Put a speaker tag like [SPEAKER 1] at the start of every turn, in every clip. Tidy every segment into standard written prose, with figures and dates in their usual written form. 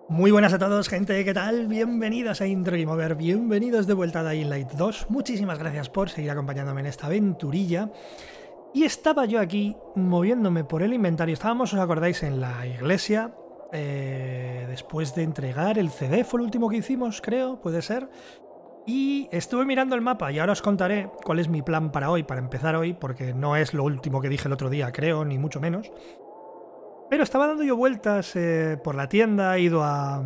[SPEAKER 1] Muy buenas a todos, gente, ¿qué tal? Bienvenidos a Intro Game Over, bienvenidos de vuelta a Dying Light 2. Muchísimas gracias por seguir acompañándome en esta aventurilla. Y estaba yo aquí moviéndome por el inventario. Estábamos, os acordáis, en la iglesia, después de entregar el CD, fue el último que hicimos, creo, puede ser. Y estuve mirando el mapa y ahora os contaré cuál es mi plan para hoy, para empezar hoy, porque no es lo último que dije el otro día, creo, ni mucho menos. Pero estaba dando yo vueltas por la tienda, he ido a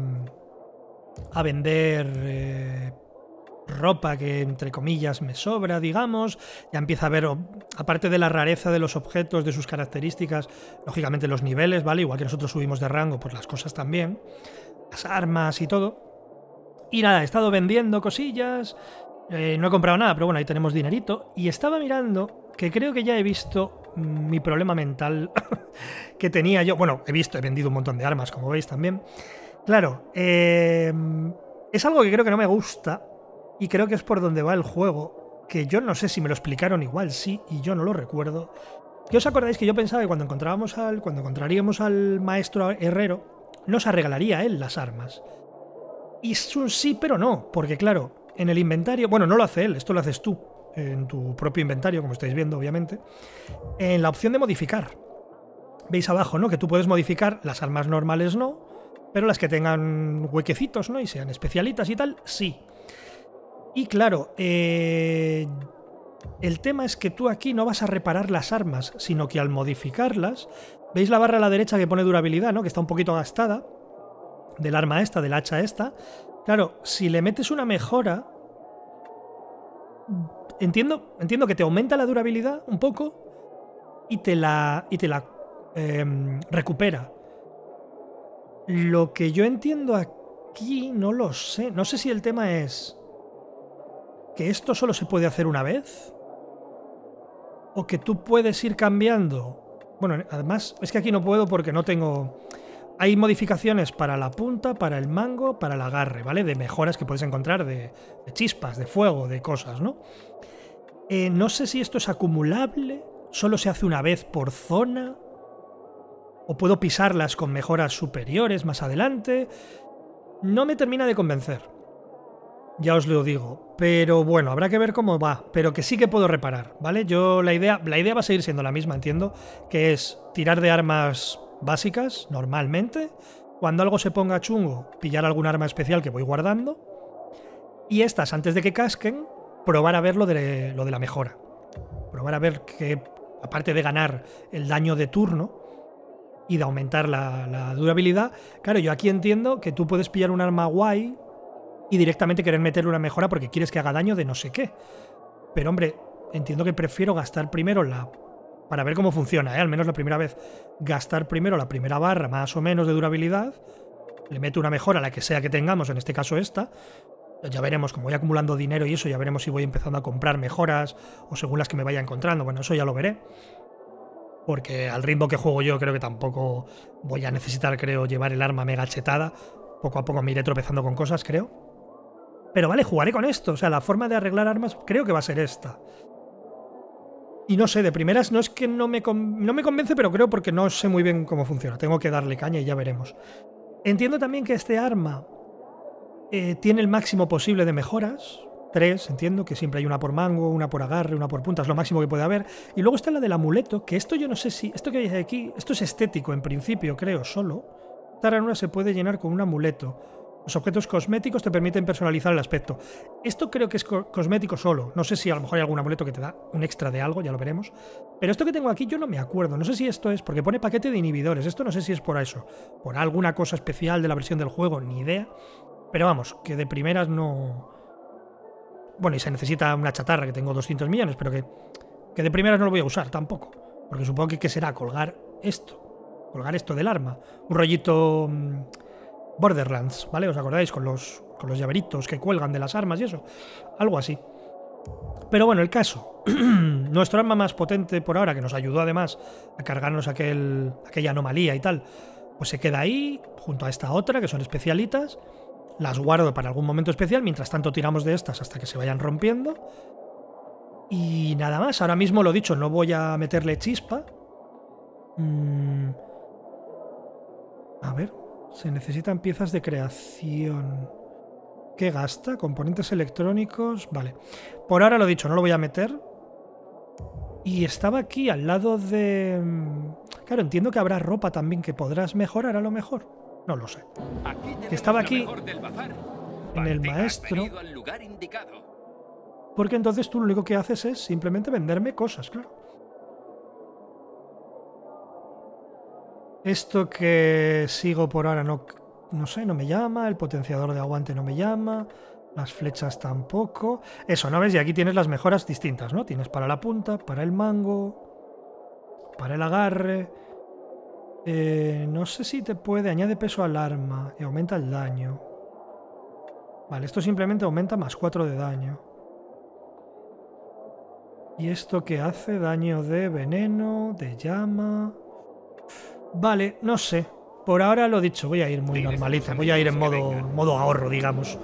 [SPEAKER 1] vender ropa que, entre comillas, me sobra, digamos. Ya empieza a ver, aparte de la rareza de los objetos, de sus características, lógicamente los niveles, ¿vale? Igual que nosotros subimos de rango, pues las cosas también, las armas y todo. Y nada, he estado vendiendo cosillas, no he comprado nada, pero bueno, ahí tenemos dinerito. Y estaba mirando que creo que ya he visto mi problema mental que tenía yo. Bueno, he vendido un montón de armas, como veis también. Claro, es algo que creo que no me gusta y creo que es por donde va el juego, que yo no sé si me lo explicaron, igual sí, y yo no lo recuerdo. ¿Qué os acordáis que yo pensaba que cuando encontraríamos al maestro herrero, nos arreglaría él las armas? Y es un sí, pero no, porque claro, en el inventario, bueno, no lo hace él, esto lo haces tú, en tu propio inventario, como estáis viendo, obviamente, en la opción de modificar. Veis abajo, ¿no? Que tú puedes modificar, las armas normales no, pero las que tengan huequecitos, ¿no? Y sean especialitas y tal, sí. Y claro, el tema es que tú aquí no vas a reparar las armas, sino que al modificarlas, veis la barra a la derecha que pone durabilidad, ¿no? Que está un poquito gastada, del arma esta, del hacha esta. Claro, si le metes una mejora, entiendo que te aumenta la durabilidad un poco y te la recupera. Lo que yo entiendo aquí no lo sé. No sé si el tema es que esto solo se puede hacer una vez o que tú puedes ir cambiando. Bueno, además es que aquí no puedo porque no tengo... Hay modificaciones para la punta, para el mango, para el agarre, ¿vale? De mejoras que puedes encontrar de chispas, de fuego, de cosas, ¿no? No sé si esto es acumulable, solo se hace una vez por zona, o puedo pisarlas con mejoras superiores más adelante. No me termina de convencer, ya os lo digo, pero bueno, habrá que ver cómo va, pero que sí que puedo reparar, ¿vale? Yo la idea va a seguir siendo la misma, entiendo, que es tirar de armas básicas, normalmente. Cuando algo se ponga chungo, pillar algún arma especial que voy guardando. Y estas, antes de que casquen, probar a ver lo de la mejora. Probar a ver que, aparte de ganar el daño de turno y de aumentar la durabilidad, claro, yo aquí entiendo que tú puedes pillar un arma guay y directamente querer meter una mejora porque quieres que haga daño de no sé qué. Pero hombre, entiendo que prefiero gastar primero para ver cómo funciona, al menos la primera vez, gastar primero la primera barra más o menos de durabilidad, le meto una mejora, la que sea que tengamos, en este caso esta, ya veremos, como voy acumulando dinero y eso, ya veremos si voy empezando a comprar mejoras o según las que me vaya encontrando, bueno, eso ya lo veré, porque al ritmo que juego yo creo que tampoco voy a necesitar, creo, llevar el arma mega chetada, poco a poco me iré tropezando con cosas, creo. Pero vale, jugaré con esto, o sea, la forma de arreglar armas creo que va a ser esta. Y no sé, de primeras no es que no me convence, pero creo porque no sé muy bien cómo funciona. Tengo que darle caña y ya veremos. Entiendo también que este arma tiene el máximo posible de mejoras. 3, entiendo que siempre hay una por mango, una por agarre, una por punta, es lo máximo que puede haber. Y luego está la del amuleto, que esto yo no sé si... Esto que hay aquí, esto es estético en principio, creo, solo. Esta ranura se puede llenar con un amuleto. Los objetos cosméticos te permiten personalizar el aspecto. Esto creo que es cosmético solo. No sé si a lo mejor hay algún amuleto que te da un extra de algo, ya lo veremos. Pero esto que tengo aquí yo no me acuerdo. No sé si esto es porque pone paquete de inhibidores. Esto no sé si es por eso. Por alguna cosa especial de la versión del juego, ni idea. Pero vamos, que de primeras no... Bueno, y se necesita una chatarra, que tengo 200 millones, pero que de primeras no lo voy a usar tampoco. Porque supongo que ¿qué será? Colgar esto. Colgar esto del arma. Un rollito... Borderlands, ¿vale? ¿Os acordáis? Con los llaveritos que cuelgan de las armas y eso. Algo así. Pero bueno, el caso. Nuestro arma más potente por ahora, que nos ayudó además a cargarnos aquella anomalía y tal, pues se queda ahí, junto a esta otra, que son especialitas. Las guardo para algún momento especial, mientras tanto tiramos de estas hasta que se vayan rompiendo. Y nada más, ahora mismo lo dicho, no voy a meterle chispa. A ver... Se necesitan piezas de creación. ¿Qué gasta? Componentes electrónicos. Vale. Por ahora lo dicho, no lo voy a meter. Y estaba aquí al lado de... Claro, entiendo que habrá ropa también que podrás mejorar a lo mejor. No lo sé. Que estaba aquí en el maestro. Porque entonces tú lo único que haces es simplemente venderme cosas, claro. Esto que sigo por ahora no sé, no me llama. El potenciador de aguante no me llama. Las flechas tampoco. Eso, ¿no ves? Y aquí tienes las mejoras distintas, ¿no? Tienes para la punta, para el mango, para el agarre. No sé si te puede... Añade peso al arma y aumenta el daño. Vale, esto simplemente aumenta más 4 de daño. ¿Y esto qué hace? Daño de veneno, de llama... Vale, no sé. Por ahora lo dicho, voy a ir muy normalito. Voy a ir en modo ahorro, digamos.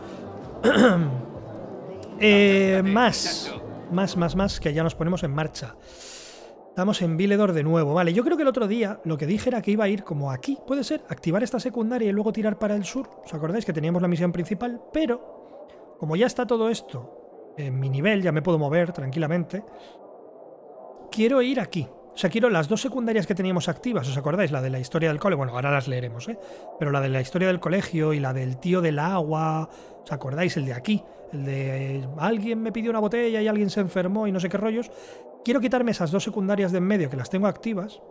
[SPEAKER 1] Más, que ya nos ponemos en marcha. Estamos en Viledor de nuevo. Vale, yo creo que el otro día lo que dije era que iba a ir como aquí. Puede ser, activar esta secundaria y luego tirar para el sur. ¿Os acordáis que teníamos la misión principal? Pero, como ya está todo esto en mi nivel, ya me puedo mover tranquilamente. Quiero ir aquí. O sea, quiero las dos secundarias que teníamos activas, ¿os acordáis? La de la historia del colegio, bueno, ahora las leeremos, ¿eh? Pero la de la historia del colegio y la del tío del agua, ¿os acordáis? El de aquí, el de alguien me pidió una botella y alguien se enfermó y no sé qué rollos. Quiero quitarme esas dos secundarias de en medio que las tengo activas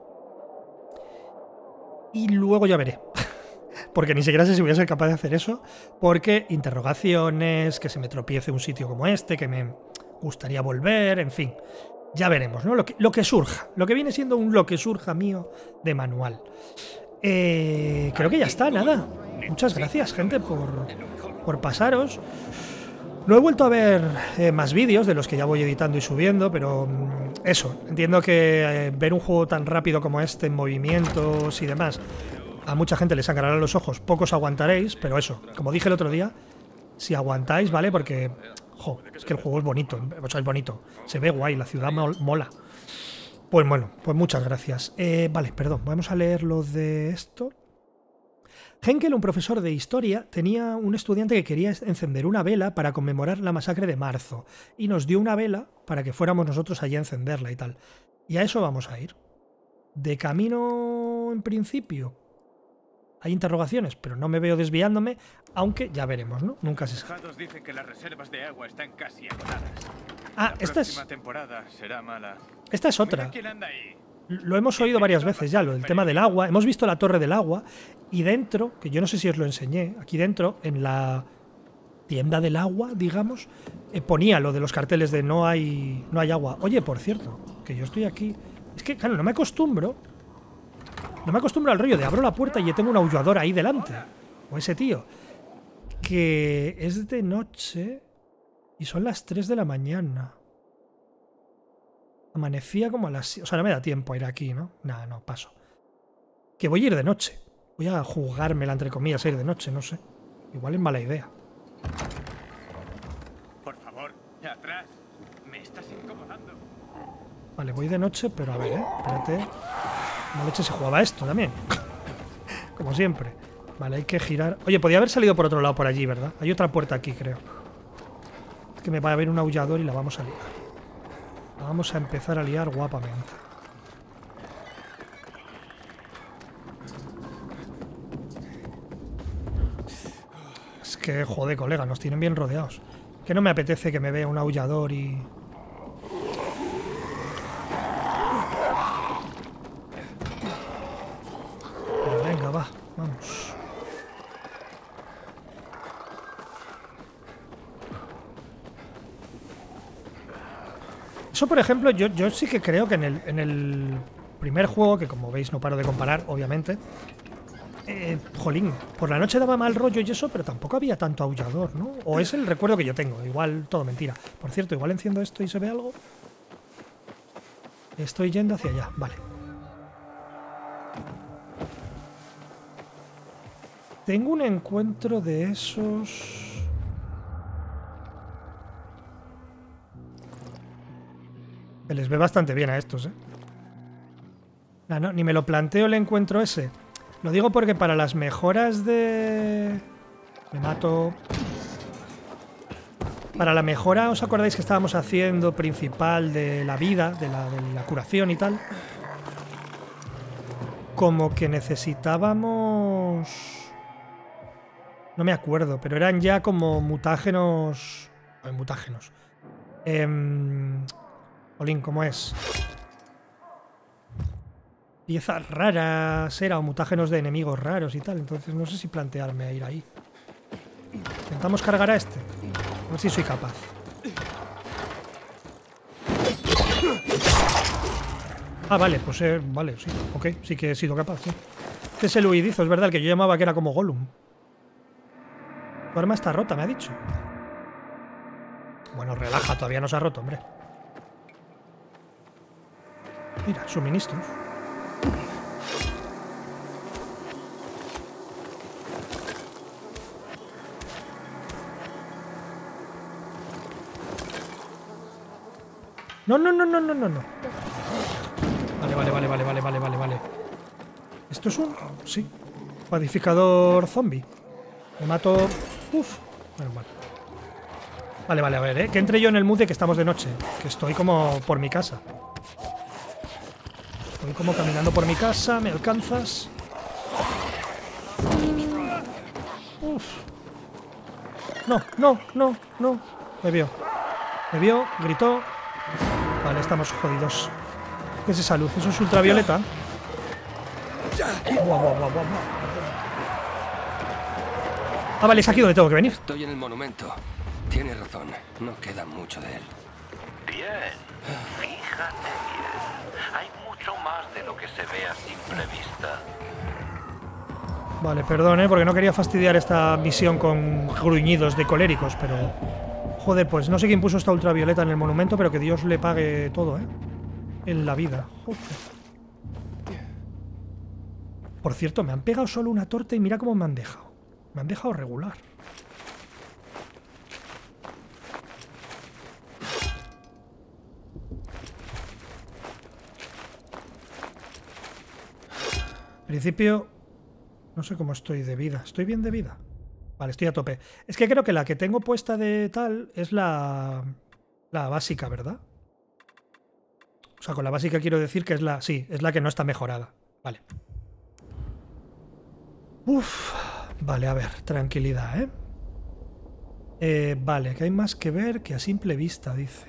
[SPEAKER 1] y luego ya veré. Porque ni siquiera sé si voy a ser capaz de hacer eso, porque interrogaciones, que se me tropiece un sitio como este, que me gustaría volver, en fin... Ya veremos, ¿no? Lo que surja. Lo que viene siendo un lo que surja mío de manual. Creo que ya está, nada. Muchas gracias, gente, por pasaros. No he vuelto a ver más vídeos de los que ya voy editando y subiendo, pero eso, entiendo que ver un juego tan rápido como este, en movimientos y demás, a mucha gente les sangrarán los ojos, pocos aguantaréis, pero eso, como dije el otro día, si aguantáis, ¿vale? Porque... Jo, es que el juego es bonito, o sea, es bonito. Se ve guay, la ciudad mola. Pues bueno, pues muchas gracias. Vale, perdón, vamos a leer lo de esto. Henkel, un profesor de historia, tenía un estudiante que quería encender una vela para conmemorar la masacre de marzo. Y nos dio una vela para que fuéramos nosotros allí a encenderla y tal. Y a eso vamos a ir. De camino, en principio... Hay interrogaciones, pero no me veo desviándome, aunque ya veremos, ¿no? Nunca se sabe.
[SPEAKER 2] Dicen que las reservas de agua están casi agotadas.
[SPEAKER 1] Ah, esta es...
[SPEAKER 2] temporada será mala.
[SPEAKER 1] Esta es otra. Lo hemos oído varias veces ya, lo del tema del agua. Hemos visto la torre del agua y dentro, que yo no sé si os lo enseñé, aquí dentro, en la tienda del agua, digamos, ponía lo de los carteles de no hay agua. Oye, por cierto, que yo estoy aquí... Es que, claro, no me acostumbro al rollo de abro la puerta y ya tengo un aullador ahí delante. O ese tío. Que es de noche y son las 3 de la mañana. Amanecía como a las... O sea, no me da tiempo a ir aquí, ¿no? Nada, no, paso. Que voy a ir de noche. Voy a jugármela, entre comillas, a ir de noche, no sé. Igual es mala idea.
[SPEAKER 2] Por favor, atrás. Me estás incomodando.
[SPEAKER 1] Vale, voy de noche, pero a ver, espérate. Como leche se jugaba esto también. Como siempre. Vale, hay que girar. Oye, podía haber salido por otro lado por allí, ¿verdad? Hay otra puerta aquí, creo. Es que me va a haber un aullador y la vamos a liar. La vamos a empezar a liar guapamente. Es que, joder, colega, nos tienen bien rodeados. Que no me apetece que me vea un aullador y... Pero venga, va, vamos. Eso, por ejemplo, yo sí que creo que en el primer juego, que como veis no paro de comparar, obviamente, jolín, por la noche daba mal rollo y eso, pero tampoco había tanto aullador, ¿no? O es el recuerdo que yo tengo, igual todo mentira. Por cierto, igual enciendo esto y se ve algo. Estoy yendo hacia allá, vale. Tengo un encuentro de esos... Se les ve bastante bien a estos, ¿eh? No, ni me lo planteo el encuentro ese. Lo digo porque para las mejoras de... Me mato... Para la mejora, ¿os acordáis que estábamos haciendo principal de la vida, de la curación y tal? Como que necesitábamos... No me acuerdo, pero eran ya como mutágenos... mutágenos. Olín, ¿cómo es? Piezas raras era o mutágenos de enemigos raros y tal. Entonces no sé si plantearme a ir ahí. Intentamos cargar a este. A ver si soy capaz. Ah, vale, pues vale, sí. Ok, sí que he sido capaz, sí. Este es el huidizo, es verdad, el que yo llamaba que era como Gollum. Tu arma está rota, me ha dicho. Bueno, relaja, todavía no se ha roto, hombre. Mira, suministros. No, no, no, no, no, no, no. Vale. ¿Esto es un...? Sí. Pacificador zombie. Me mato... Uf. Bueno, vale. A ver, que entre yo en el mood de que estamos de noche. Que estoy como por mi casa. Estoy como caminando por mi casa. ¿Me alcanzas? Uf. No. Me vio, gritó. Vale, estamos jodidos. ¿Qué es esa luz? ¿Eso es ultravioleta? Buah. Ah, vale, es aquí donde tengo que venir.
[SPEAKER 3] Estoy en el monumento. Tiene razón, no queda mucho de él.
[SPEAKER 4] Bien, fíjate bien. Hay mucho más de lo que se ve a simple vista.
[SPEAKER 1] Vale, perdón, porque no quería fastidiar esta misión con gruñidos de coléricos, pero... Joder, pues no sé quién puso esta ultravioleta en el monumento, pero que Dios le pague todo, en la vida. Joder. Por cierto, me han pegado solo una torta y mira cómo me han dejado. Me han dejado regular. En principio, no sé cómo estoy de vida. ¿Estoy bien de vida? Vale, estoy a tope. Es que creo que la que tengo puesta de tal es la básica, ¿verdad? O sea, con la básica quiero decir que es la... Sí, es la que no está mejorada. Vale. Uf. Vale, a ver, tranquilidad, vale, que hay más que ver que a simple vista, dice.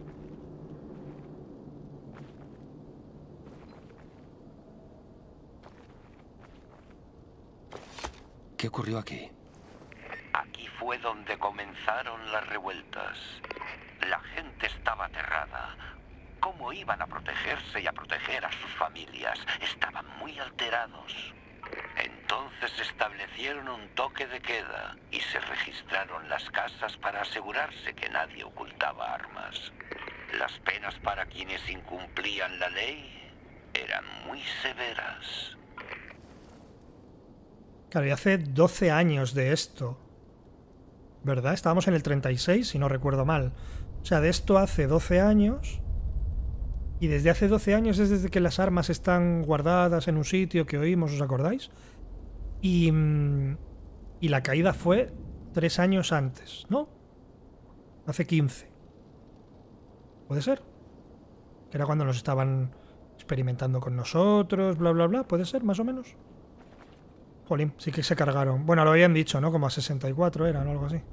[SPEAKER 3] ¿Qué ocurrió aquí?
[SPEAKER 4] Aquí fue donde comenzaron las revueltas. La gente estaba aterrada. ¿Cómo iban a protegerse y a proteger a sus familias? Estaban muy alterados. Entonces establecieron un toque de queda y se registraron las casas para asegurarse que nadie ocultaba armas. Las penas para quienes incumplían la ley eran muy severas.
[SPEAKER 1] Claro, y hace 12 años de esto, ¿verdad? Estábamos en el 36, si no recuerdo mal. O sea, de esto hace 12 años... Y desde hace 12 años es desde que las armas están guardadas en un sitio que oímos, ¿os acordáis? Y la caída fue 3 años antes, ¿no? Hace 15. ¿Puede ser? Que era cuando nos estaban experimentando con nosotros, bla, bla, bla. ¿Puede ser, más o menos? Jolín, sí que se cargaron. Bueno, lo habían dicho, ¿no? Como a 64 eran o algo así.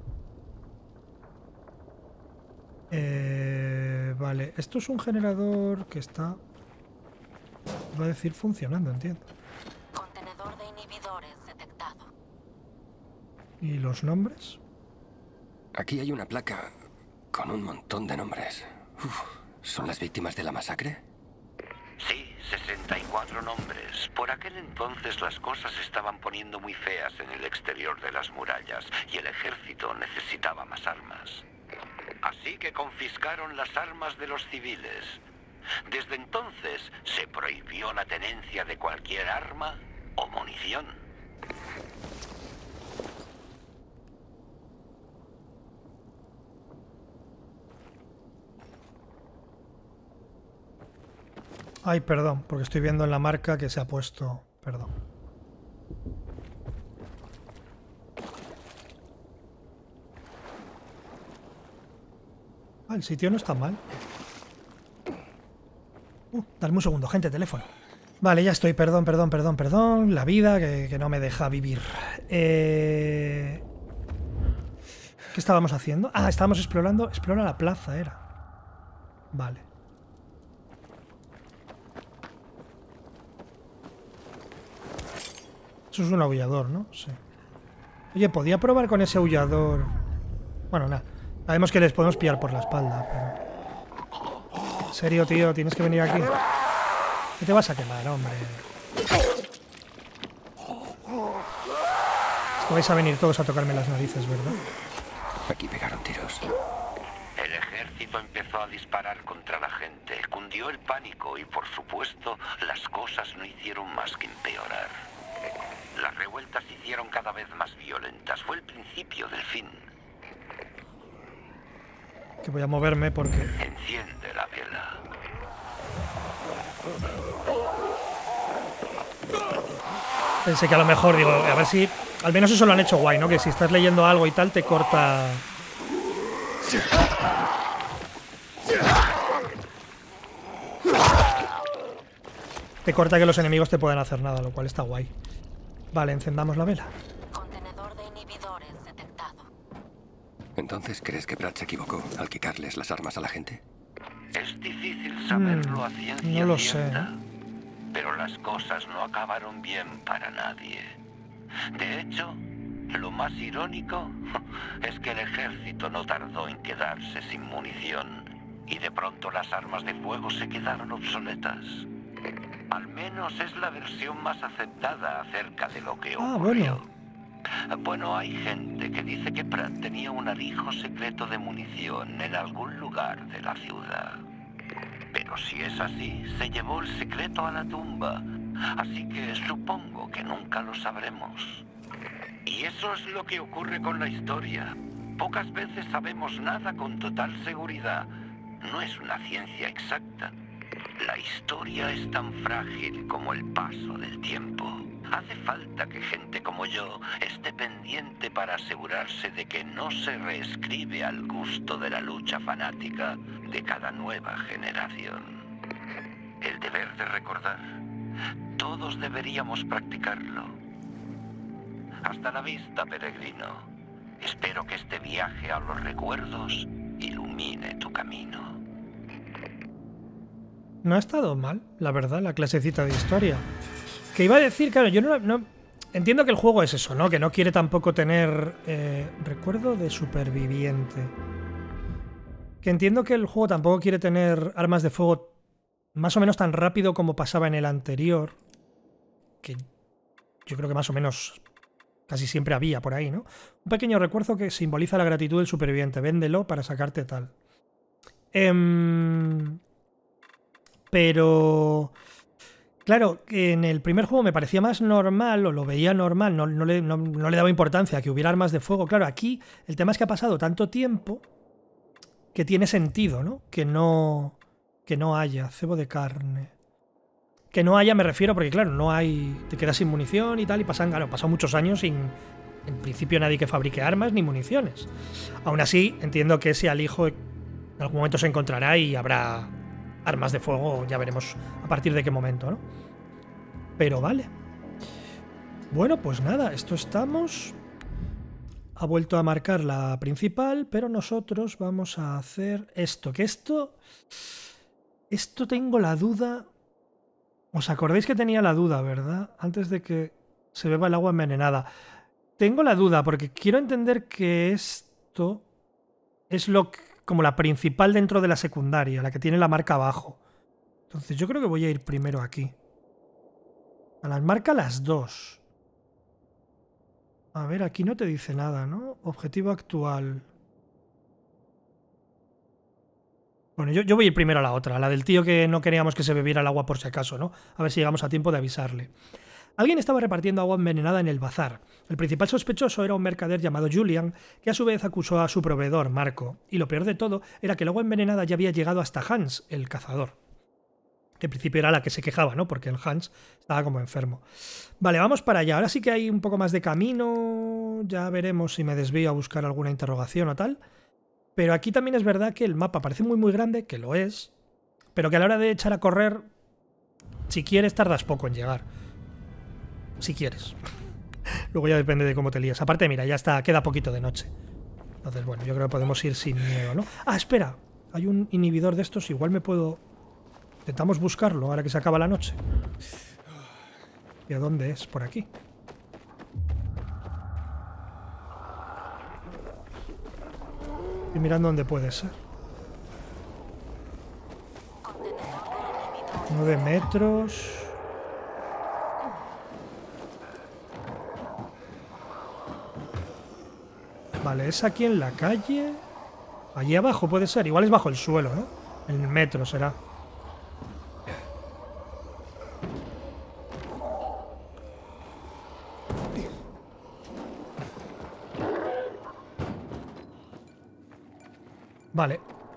[SPEAKER 1] Vale, esto es un generador que está... Iba a decir funcionando, entiendo.
[SPEAKER 5] Contenedor de inhibidores detectado.
[SPEAKER 1] ¿Y los nombres?
[SPEAKER 3] Aquí hay una placa con un montón de nombres. Uf, ¿son las víctimas de la masacre?
[SPEAKER 4] Sí, 64 nombres. Por aquel entonces las cosas se estaban poniendo muy feas en el exterior de las murallas y el ejército necesitaba más armas. Así que confiscaron las armas de los civiles. Desde entonces se prohibió la tenencia de cualquier arma o munición.
[SPEAKER 1] Ay, perdón, porque estoy viendo en la marca que se ha puesto... Perdón. Ah, el sitio no está mal. Dame un segundo, gente, teléfono. Vale, ya estoy, perdón. La vida que no me deja vivir. ¿Qué estábamos haciendo? Ah, estábamos explorando. Explora la plaza, era. Vale. Eso es un aullador, ¿no? Sí. Oye, podía probar con ese aullador. Bueno, nada. Sabemos que les podemos pillar por la espalda, pero... En serio, tío, tienes que venir aquí. ¿Qué te vas a quemar, hombre? Es que vais a venir todos a tocarme las narices, ¿verdad?
[SPEAKER 3] Aquí pegaron tiros.
[SPEAKER 4] El ejército empezó a disparar contra la gente. Cundió el pánico y, por supuesto, las cosas no hicieron más que empeorar. Las revueltas se hicieron cada vez más violentas. Fue el principio del fin.
[SPEAKER 1] Que voy a moverme porque...
[SPEAKER 4] Enciende la vela.
[SPEAKER 1] Pensé que a lo mejor, digo, a ver si... Al menos eso lo han hecho guay, ¿no? Que si estás leyendo algo y tal, te corta... Te corta que los enemigos te puedan hacer nada, lo cual está guay. Vale, encendamos la vela.
[SPEAKER 5] Contenedor de inhibidores detectado.
[SPEAKER 3] ¿Entonces crees que Pratt se equivocó al quitarles las armas a la gente?
[SPEAKER 4] Es difícil saberlo a ciencia
[SPEAKER 1] no lo sé.
[SPEAKER 4] cierta, pero las cosas no acabaron bien para nadie. De hecho, lo más irónico es que el ejército no tardó en quedarse sin munición y de pronto las armas de fuego se quedaron obsoletas. Al menos es la versión más aceptada acerca de lo que ocurrió. Bueno, hay gente que dice que Pratt tenía un alijo secreto de munición en algún lugar de la ciudad. Pero si es así, se llevó el secreto a la tumba. Así que supongo que nunca lo sabremos. Y eso es lo que ocurre con la historia. Pocas veces sabemos nada con total seguridad. No es una ciencia exacta. La historia es tan frágil como el paso del tiempo. Hace falta que gente como yo esté pendiente para asegurarse de que no se reescribe al gusto de la lucha fanática de cada nueva generación. El deber de recordar. Todos deberíamos practicarlo. Hasta la vista, peregrino. Espero que este viaje a los recuerdos ilumine tu camino.
[SPEAKER 1] No ha estado mal, la verdad, la clasecita de historia. Que iba a decir, claro, yo no... Entiendo que el juego es eso, ¿no? Que no quiere tampoco tener... recuerdo de superviviente. Que entiendo que el juego tampoco quiere tener armas de fuego más o menos tan rápido como pasaba en el anterior. Que yo creo que más o menos casi siempre había por ahí, ¿no? Un pequeño recuerdo que simboliza la gratitud del superviviente. Véndelo para sacarte tal. Pero... Claro, en el primer juego me parecía más normal, o lo veía normal, no le daba importancia a que hubiera armas de fuego. Claro, aquí el tema es que ha pasado tanto tiempo que tiene sentido, ¿no? Que no haya cebo de carne. Que no haya, me refiero, porque claro, no hay... Te quedas sin munición y tal, y pasan muchos años sin, en principio, nadie que fabrique armas ni municiones. Aún así, entiendo que ese alijo en algún momento se encontrará y habrá... armas de fuego, ya veremos a partir de qué momento, ¿no? Pero vale. Bueno, pues nada, esto estamos. Ha vuelto a marcar la principal, pero nosotros vamos a hacer esto. Que esto tengo la duda. ¿Os acordáis que tenía la duda, verdad? Antes de que se beba el agua envenenada. Tengo la duda porque quiero entender que esto es como la principal dentro de la secundaria, la que tiene la marca abajo. Entonces yo creo que voy a ir primero aquí. A las marca las dos. A ver, aquí no te dice nada, ¿no? Objetivo actual. Bueno, yo voy a ir primero a la otra, la del tío que no queríamos que se bebiera el agua por si acaso, ¿no? A ver si llegamos a tiempo de avisarle. Alguien estaba repartiendo agua envenenada en el bazar. El principal sospechoso era un mercader llamado Julian, que a su vez acusó a su proveedor, Marco. Y lo peor de todo era que el agua envenenada ya había llegado hasta Hans, el cazador. Que en principio era la que se quejaba, ¿no? Porque el Hans estaba como enfermo. Vale, vamos para allá. Ahora sí que hay un poco más de camino. Ya veremos si me desvío a buscar alguna interrogación o tal. Pero aquí también es verdad que el mapa parece muy grande, que lo es, pero que a la hora de echar a correr, si quieres tardas poco en llegar. Si quieres. Luego ya depende de cómo te lías. Aparte, mira, ya está, queda poquito de noche. Entonces, bueno, yo creo que podemos ir sin miedo, ¿no? Ah, espera, hay un inhibidor de estos, igual me puedo... Intentamos buscarlo ahora que se acaba la noche. ¿Y a dónde es? Por aquí. Estoy mirando dónde puede ser. 9 metros. Vale, es aquí en la calle. Allí abajo puede ser. Igual es bajo el suelo, ¿no? En el metro será. Vale.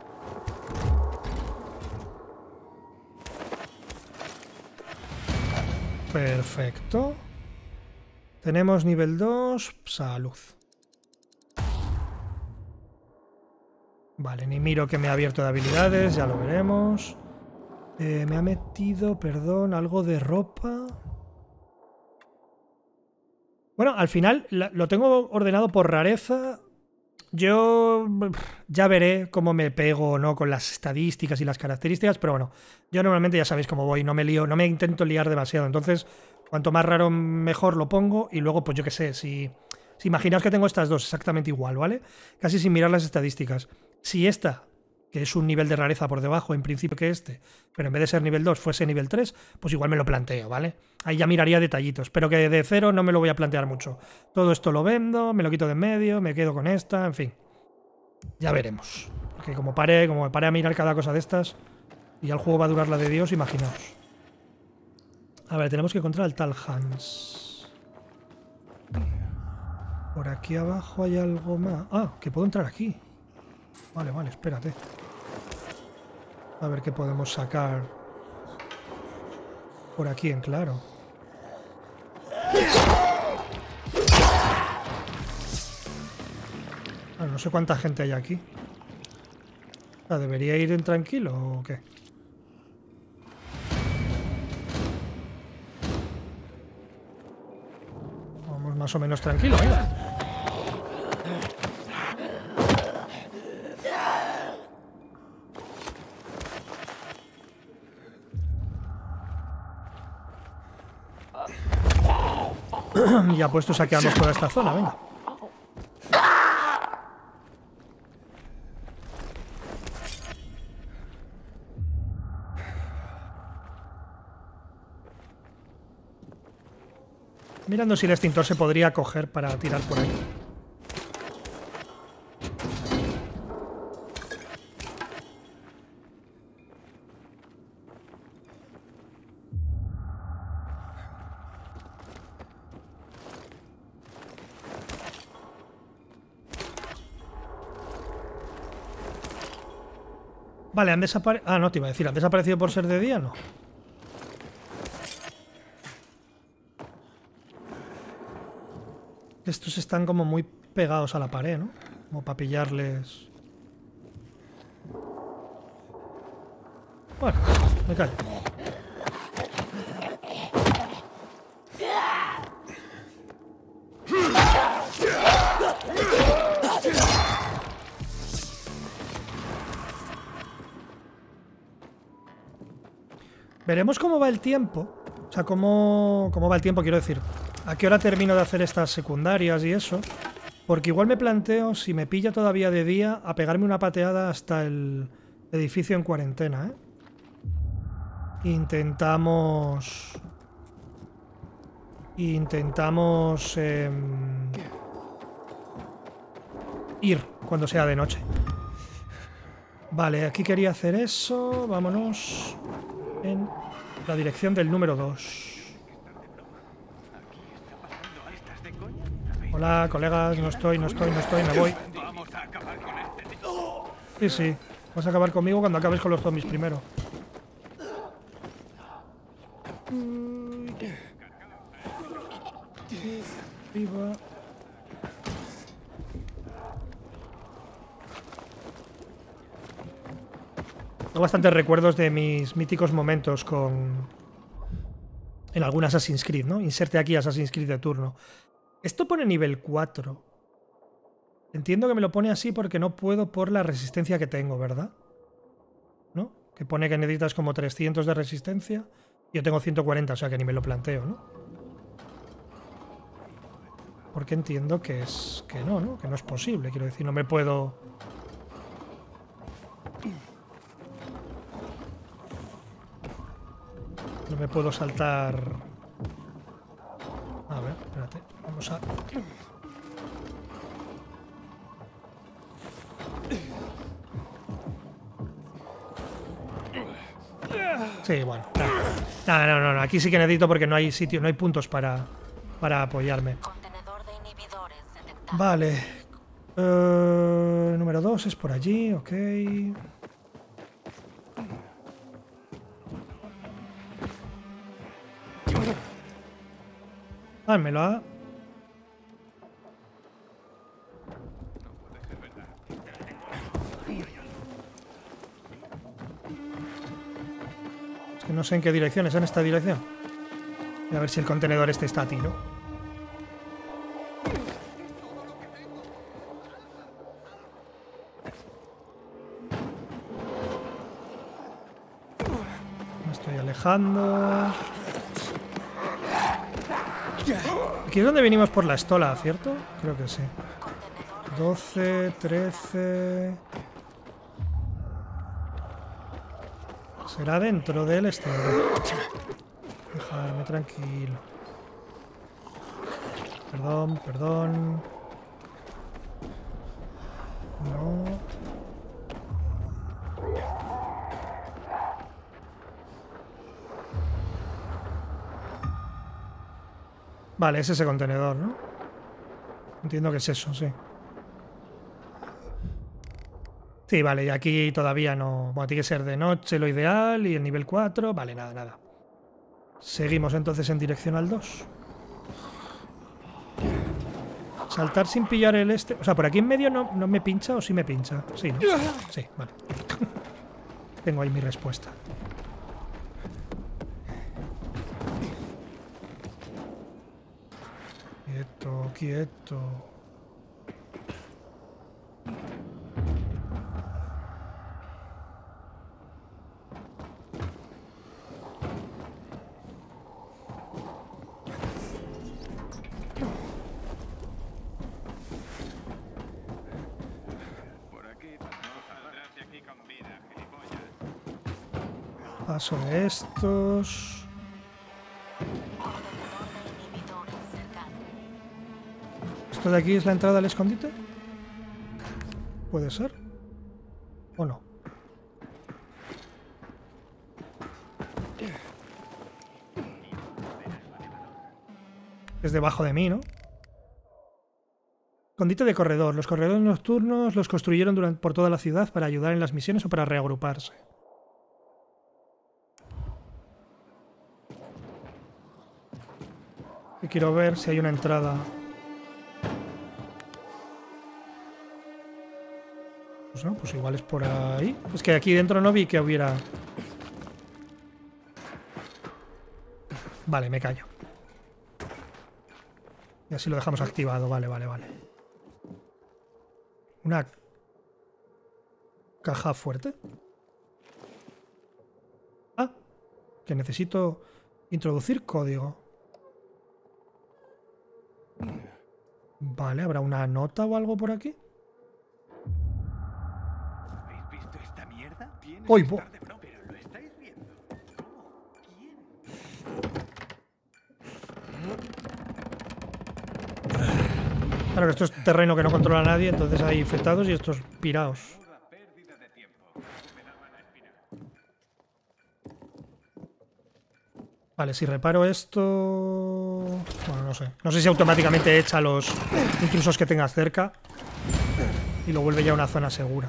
[SPEAKER 1] Perfecto. Tenemos nivel 2, salud. Vale, ni miro que me ha abierto de habilidades, ya lo veremos. Me ha metido, perdón, algo de ropa. Bueno, al final lo tengo ordenado por rareza. Yo ya veré cómo me pego o no con las estadísticas y las características, pero bueno, yo normalmente ya sabéis cómo voy, no me lío, no me intento liar demasiado, entonces cuanto más raro mejor lo pongo y luego pues yo qué sé, si imaginaos que tengo estas dos exactamente igual, ¿vale? Casi sin mirar las estadísticas. Si esta, que es un nivel de rareza por debajo en principio que este, pero en vez de ser nivel 2 fuese nivel 3, pues igual me lo planteo, ¿vale? Ahí ya miraría detallitos, pero que de cero no me lo voy a plantear mucho. Todo esto lo vendo, me lo quito de en medio, me quedo con esta, en fin. Ya veremos. Porque como me pare a mirar cada cosa de estas, y ya el juego va a durar la de Dios, imaginaos. A ver, tenemos que encontrar al tal Hans. Por aquí abajo hay algo más. Ah, que puedo entrar aquí. Vale, vale, espérate. A ver qué podemos sacar por aquí en claro. Bueno, no sé cuánta gente hay aquí. ¿Debería ir en tranquilo o qué? Vamos más o menos tranquilo, venga. Ya puesto saqueamos toda esta zona, venga. Mirando si el extintor se podría coger para tirar por ahí. Vale, han desaparecido... Ah, no, te iba a decir, ¿han desaparecido por ser de día? No. Estos están como muy pegados a la pared, ¿no? Como para pillarles... Bueno, me callo. Veremos cómo va el tiempo. O sea, cómo va el tiempo, quiero decir. ¿A qué hora termino de hacer estas secundarias y eso? Porque igual me planteo, si me pilla todavía de día, a pegarme una pateada hasta el edificio en cuarentena, ¿eh? Intentamos ir cuando sea de noche. Vale, aquí quería hacer eso. Vámonos en la dirección del número 2. Hola, colegas, no estoy, me voy. Sí, sí, vas a acabar conmigo cuando acabes con los zombies primero. Arriba. Tengo bastantes recuerdos de mis míticos momentos con... en algún Assassin's Creed, ¿no? Inserte aquí Assassin's Creed de turno. Esto pone nivel 4. Entiendo que me lo pone así porque no puedo por la resistencia que tengo, ¿verdad? ¿No? Que pone que necesitas como 300 de resistencia. Yo tengo 140, o sea que ni me lo planteo, ¿no? Porque entiendo que es... que no, ¿no? Que no es posible, quiero decir, no me puedo... No me puedo saltar... A ver, espérate. Vamos a... Sí, bueno. No. Aquí sí que necesito porque no hay sitio, no hay puntos para apoyarme.
[SPEAKER 5] Contenedor de inhibidores detectado.
[SPEAKER 1] Vale. Número 2 es por allí, ok. Ah, me lo ha... Es que no sé en qué dirección, es en esta dirección. Voy a ver si el contenedor este está a tiro. Me estoy alejando. Aquí es donde vinimos por la estola, ¿cierto? Creo que sí. 12, 13... Será dentro del este. Dejarme tranquilo. Perdón. No. Vale, es ese contenedor, ¿no? Entiendo que es eso, sí. Sí, vale, y aquí todavía no... Bueno, tiene que ser de noche lo ideal y el nivel 4... Vale, nada. Seguimos entonces en dirección al 2. Saltar sin pillar el este... O sea, por aquí en medio no me pincha o sí me pincha. Sí, ¿no? Sí, vale. Tengo ahí mi respuesta. Quieto. Paso de estos. ¿Esto de aquí es la entrada al escondite? ¿Puede ser? ¿O no? Es debajo de mí, ¿no? Escondite de corredor. Los corredores nocturnos los construyeron por toda la ciudad para ayudar en las misiones o para reagruparse. Y quiero ver si hay una entrada. Pues no, pues igual es por ahí. Es que aquí dentro no vi que hubiera... Vale, me callo. Y así lo dejamos activado. Vale. Una caja fuerte. Ah, que necesito introducir código. Vale, ¿habrá una nota o algo por aquí?
[SPEAKER 2] ¿Habéis visto esta mierda? Tiene
[SPEAKER 1] ¡Uy,
[SPEAKER 2] que
[SPEAKER 1] bo!
[SPEAKER 2] estar de broma, pero lo estáis viendo. ¿Cómo? ¿Quién?
[SPEAKER 1] Claro que esto es terreno que no controla nadie, entonces hay infectados y estos piraos.
[SPEAKER 2] Menuda pérdida de tiempo. Me daban a espinar.
[SPEAKER 1] Vale, si reparo esto... Bueno, no sé. No sé si automáticamente echa a los intrusos que tengas cerca y lo vuelve ya a una zona segura.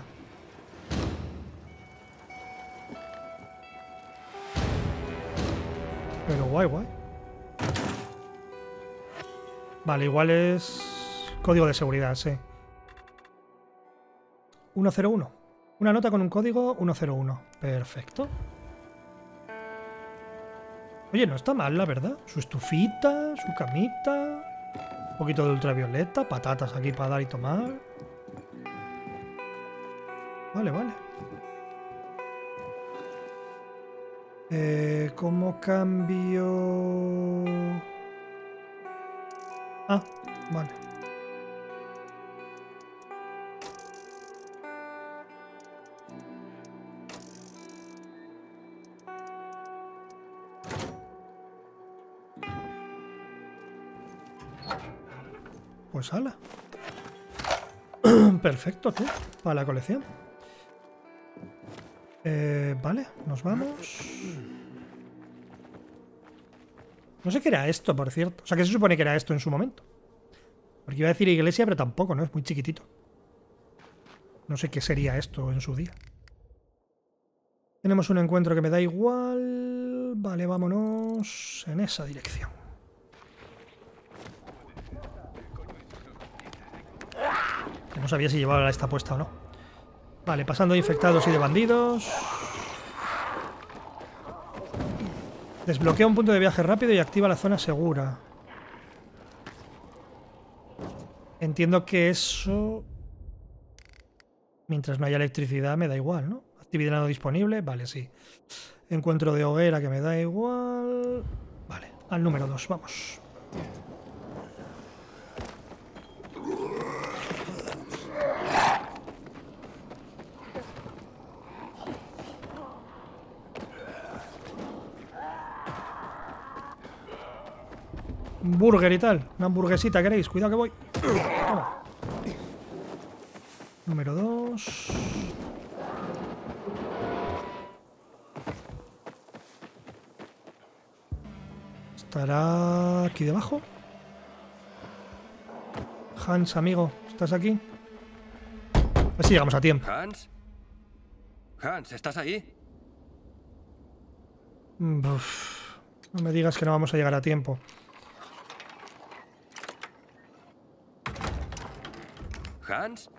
[SPEAKER 1] Pero guay. Vale, igual es... Código de seguridad, sí. 101. Una nota con un código 101. Perfecto. Oye, no está mal, la verdad. Su estufita, su camita, un poquito de ultravioleta, patatas aquí para dar y tomar. Vale, vale. ¿Cómo cambio? Ah, vale. Pues ala. Perfecto, tú, para la colección. Vale, nos vamos. No sé qué era esto, por cierto. O sea, que se supone que era esto en su momento. Porque iba a decir iglesia, pero tampoco, ¿no? Es muy chiquitito. No sé qué sería esto en su día. Tenemos un encuentro que me da igual. Vale, vámonos en esa dirección. Que no sabía si llevaba esta puesta o no. Vale, pasando de infectados y de bandidos. Desbloquea un punto de viaje rápido y activa la zona segura. Entiendo que eso... Mientras no haya electricidad me da igual, ¿no? Actividad no disponible, vale, sí. Encuentro de hoguera que me da igual. Vale, al número 2, vamos. Burger y tal. Una hamburguesita, ¿queréis? Cuidado que voy. Toma. Número 2. ¿Estará aquí debajo? Hans, amigo, ¿estás aquí? A ver si llegamos a tiempo.
[SPEAKER 3] ¿Hans? Hans, ¿estás ahí?
[SPEAKER 1] Uf, no me digas que no vamos a llegar a tiempo.
[SPEAKER 3] ¿Hans?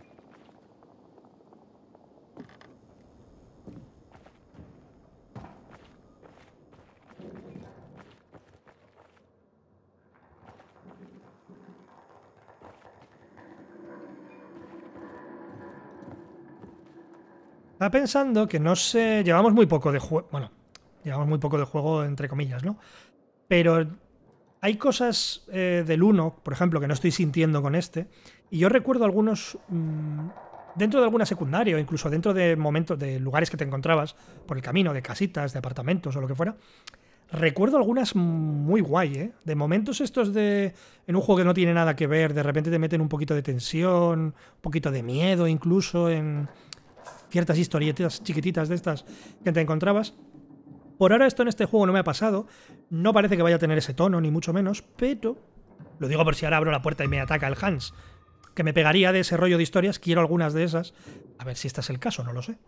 [SPEAKER 1] Estaba pensando que no sé... Llevamos muy poco de juego... Bueno, llevamos muy poco de juego, entre comillas, ¿no? Pero hay cosas del 1, por ejemplo, que no estoy sintiendo con este. Y yo recuerdo algunos... dentro de alguna secundaria o incluso dentro de momentos, de lugares que te encontrabas por el camino, de casitas, de apartamentos o lo que fuera. Recuerdo algunas muy guay, ¿eh? De momentos estos de... En un juego que no tiene nada que ver, de repente te meten un poquito de tensión, un poquito de miedo incluso en... ciertas historietas chiquititas de estas que te encontrabas. Por ahora esto en este juego no me ha pasado. No parece que vaya a tener ese tono, ni mucho menos, pero... Lo digo por si ahora abro la puerta y me ataca el Hans, que me pegaría de ese rollo de historias. Quiero algunas de esas. A ver si este es el caso, no lo sé.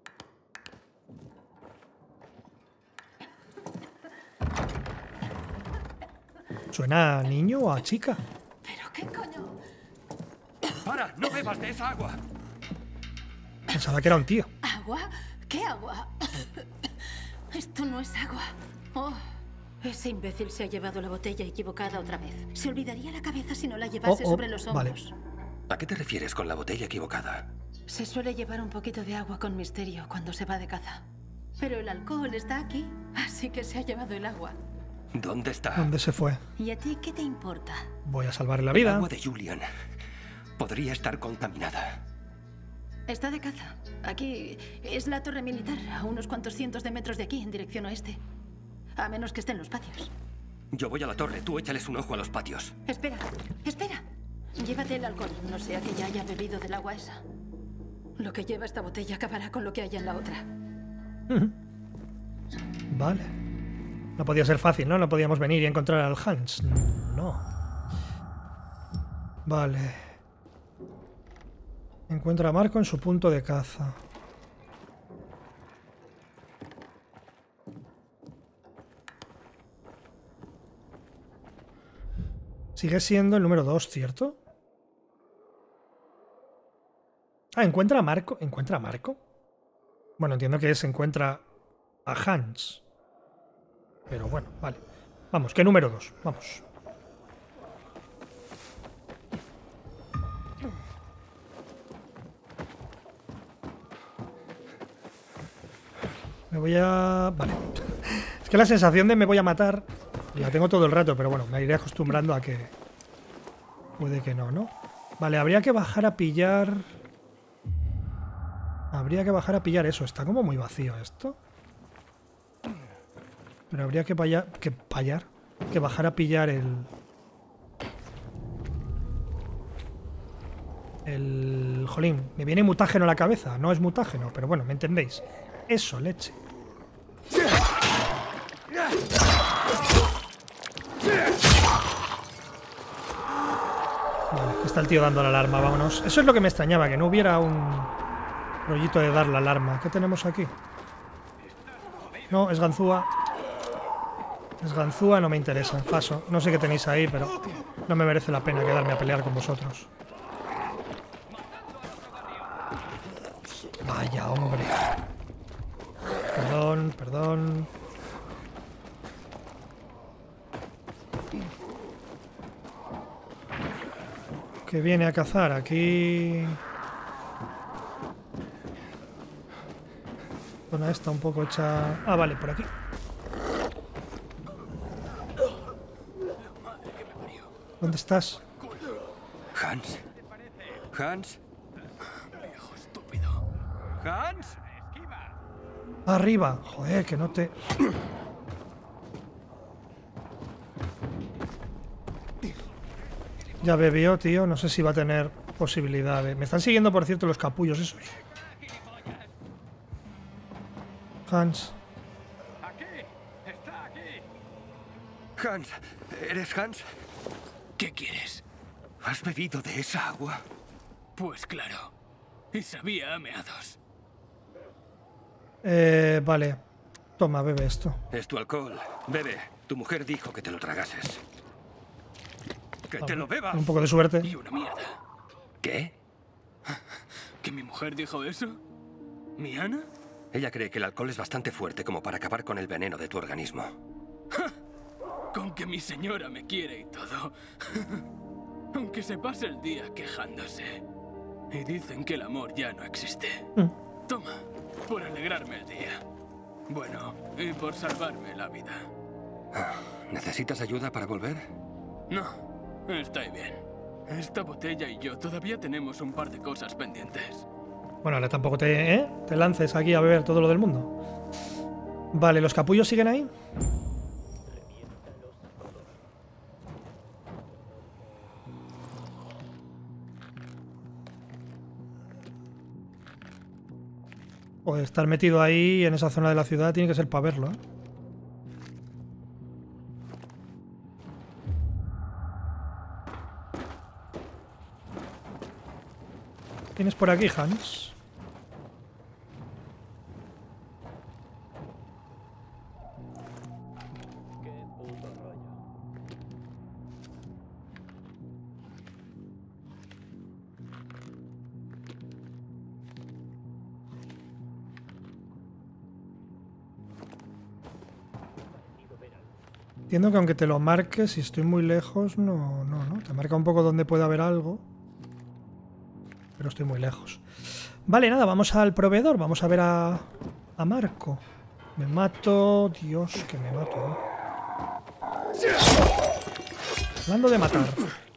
[SPEAKER 1] ¿Suena a niño o a chica?
[SPEAKER 5] ¿Pero qué coño?
[SPEAKER 3] ¡Para! ¡No bebas de esa agua!
[SPEAKER 1] Pensaba que era un tío.
[SPEAKER 5] ¿Agua? ¿Qué agua? Esto no es agua. Oh, ese imbécil se ha llevado la botella equivocada otra vez. Se olvidaría la cabeza si no la llevase sobre los hombros.
[SPEAKER 1] Vale.
[SPEAKER 3] ¿A qué te refieres con la botella equivocada?
[SPEAKER 5] Se suele llevar un poquito de agua con misterio cuando se va de caza. Pero el alcohol está aquí, así que se ha llevado el agua.
[SPEAKER 3] ¿Dónde está?
[SPEAKER 1] ¿Dónde se fue?
[SPEAKER 5] ¿Y a ti qué te importa?
[SPEAKER 1] Voy a salvarle la
[SPEAKER 3] El
[SPEAKER 1] vida.
[SPEAKER 3] agua de Julian podría estar contaminada.
[SPEAKER 5] Está de caza. Aquí es la torre militar, a unos cuantos cientos de metros de aquí, en dirección oeste. A menos que esté en los patios.
[SPEAKER 3] Yo voy a la torre, tú échales un ojo a los patios.
[SPEAKER 5] Espera, espera. Llévate el alcohol, no sea que ya haya bebido del agua esa. Lo que lleva esta botella acabará con lo que haya en la otra.
[SPEAKER 1] Vale. No podía ser fácil, ¿no? No podíamos venir y encontrar al Hans. No. Vale. Encuentra a Marco en su punto de caza. Sigue siendo el número 2, ¿cierto? Ah, encuentra a Marco. ¿Encuentra a Marco? Bueno, entiendo que se encuentra a Hans. Pero bueno, vale. Vamos, ¿qué número 2? Vamos. Me voy a... Vale. Es que la sensación de me voy a matar la tengo todo el rato, pero bueno, me iré acostumbrando a que... Puede que no, ¿no? Vale, habría que bajar a pillar... Habría que bajar a pillar eso. Está como muy vacío esto. Pero habría que bajar a pillar Jolín, me viene mutágeno a la cabeza. No es mutágeno, pero bueno, ¿me entendéis? Eso, leche. Vale, está el tío dando la alarma, vámonos. Eso es lo que me extrañaba, que no hubiera un rollito de dar la alarma. ¿Qué tenemos aquí? No, es ganzúa. Es ganzúa, no me interesa. Paso. No sé qué tenéis ahí, pero no me merece la pena quedarme a pelear con vosotros. Vaya, hombre. Perdón, perdón. Que viene a cazar aquí. Zona esta un poco hecha... Ah, vale, por aquí. ¿Dónde estás?
[SPEAKER 3] Hans. Hans.
[SPEAKER 2] Viejo estúpido. Hans.
[SPEAKER 1] Arriba. Joder, que no te... Ya bebió, tío. No sé si va a tener posibilidad de... Me están siguiendo, por cierto, los capullos esos. Hans.
[SPEAKER 2] Aquí. Está aquí.
[SPEAKER 3] Hans. ¿Eres Hans?
[SPEAKER 6] ¿Qué quieres?
[SPEAKER 3] ¿Has bebido de esa agua?
[SPEAKER 6] Pues claro. Y sabía a meados.
[SPEAKER 1] Vale. Toma, bebe esto.
[SPEAKER 3] Es tu alcohol. Bebe. Tu mujer dijo que te lo tragases. ¡Que te lo bebas!
[SPEAKER 1] Un poco de suerte.
[SPEAKER 6] Y una mierda.
[SPEAKER 3] ¿Qué?
[SPEAKER 6] ¿Que mi mujer dijo eso? ¿Mi Ana?
[SPEAKER 3] Ella cree que el alcohol es bastante fuerte como para acabar con el veneno de tu organismo.
[SPEAKER 6] Con que mi señora me quiere y todo. Aunque se pase el día quejándose. Y dicen que el amor ya no existe. Toma, por alegrarme el día. Bueno, y por salvarme la vida.
[SPEAKER 3] ¿Necesitas ayuda para volver?
[SPEAKER 6] No, estoy bien. Esta botella y yo todavía tenemos un par de cosas pendientes.
[SPEAKER 1] Bueno, ahora tampoco te lances aquí a beber todo lo del mundo. Vale, ¿los capullos siguen ahí? O estar metido ahí en esa zona de la ciudad tiene que ser para verlo, ¿eh? ¿Tienes por aquí, Hans? Entiendo que aunque te lo marques, si estoy muy lejos, no. Te marca un poco donde puede haber algo. Pero estoy muy lejos. Vale, nada, vamos al proveedor. Vamos a ver a Marco. Me mato... Dios, que me mato, ¿eh? Hablando de matar.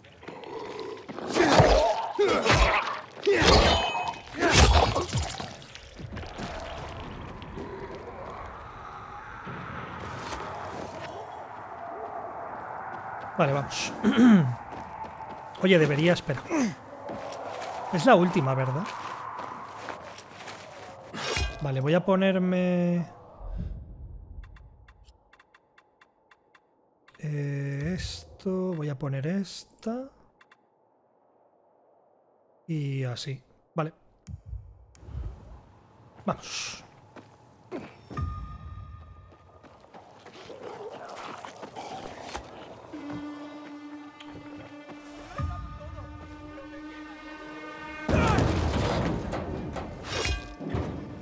[SPEAKER 1] Vale, vamos. Oye, debería esperar. Es la última, ¿verdad? Vale, voy a ponerme... esto... Voy a poner esta... Y así. Vale. Vamos.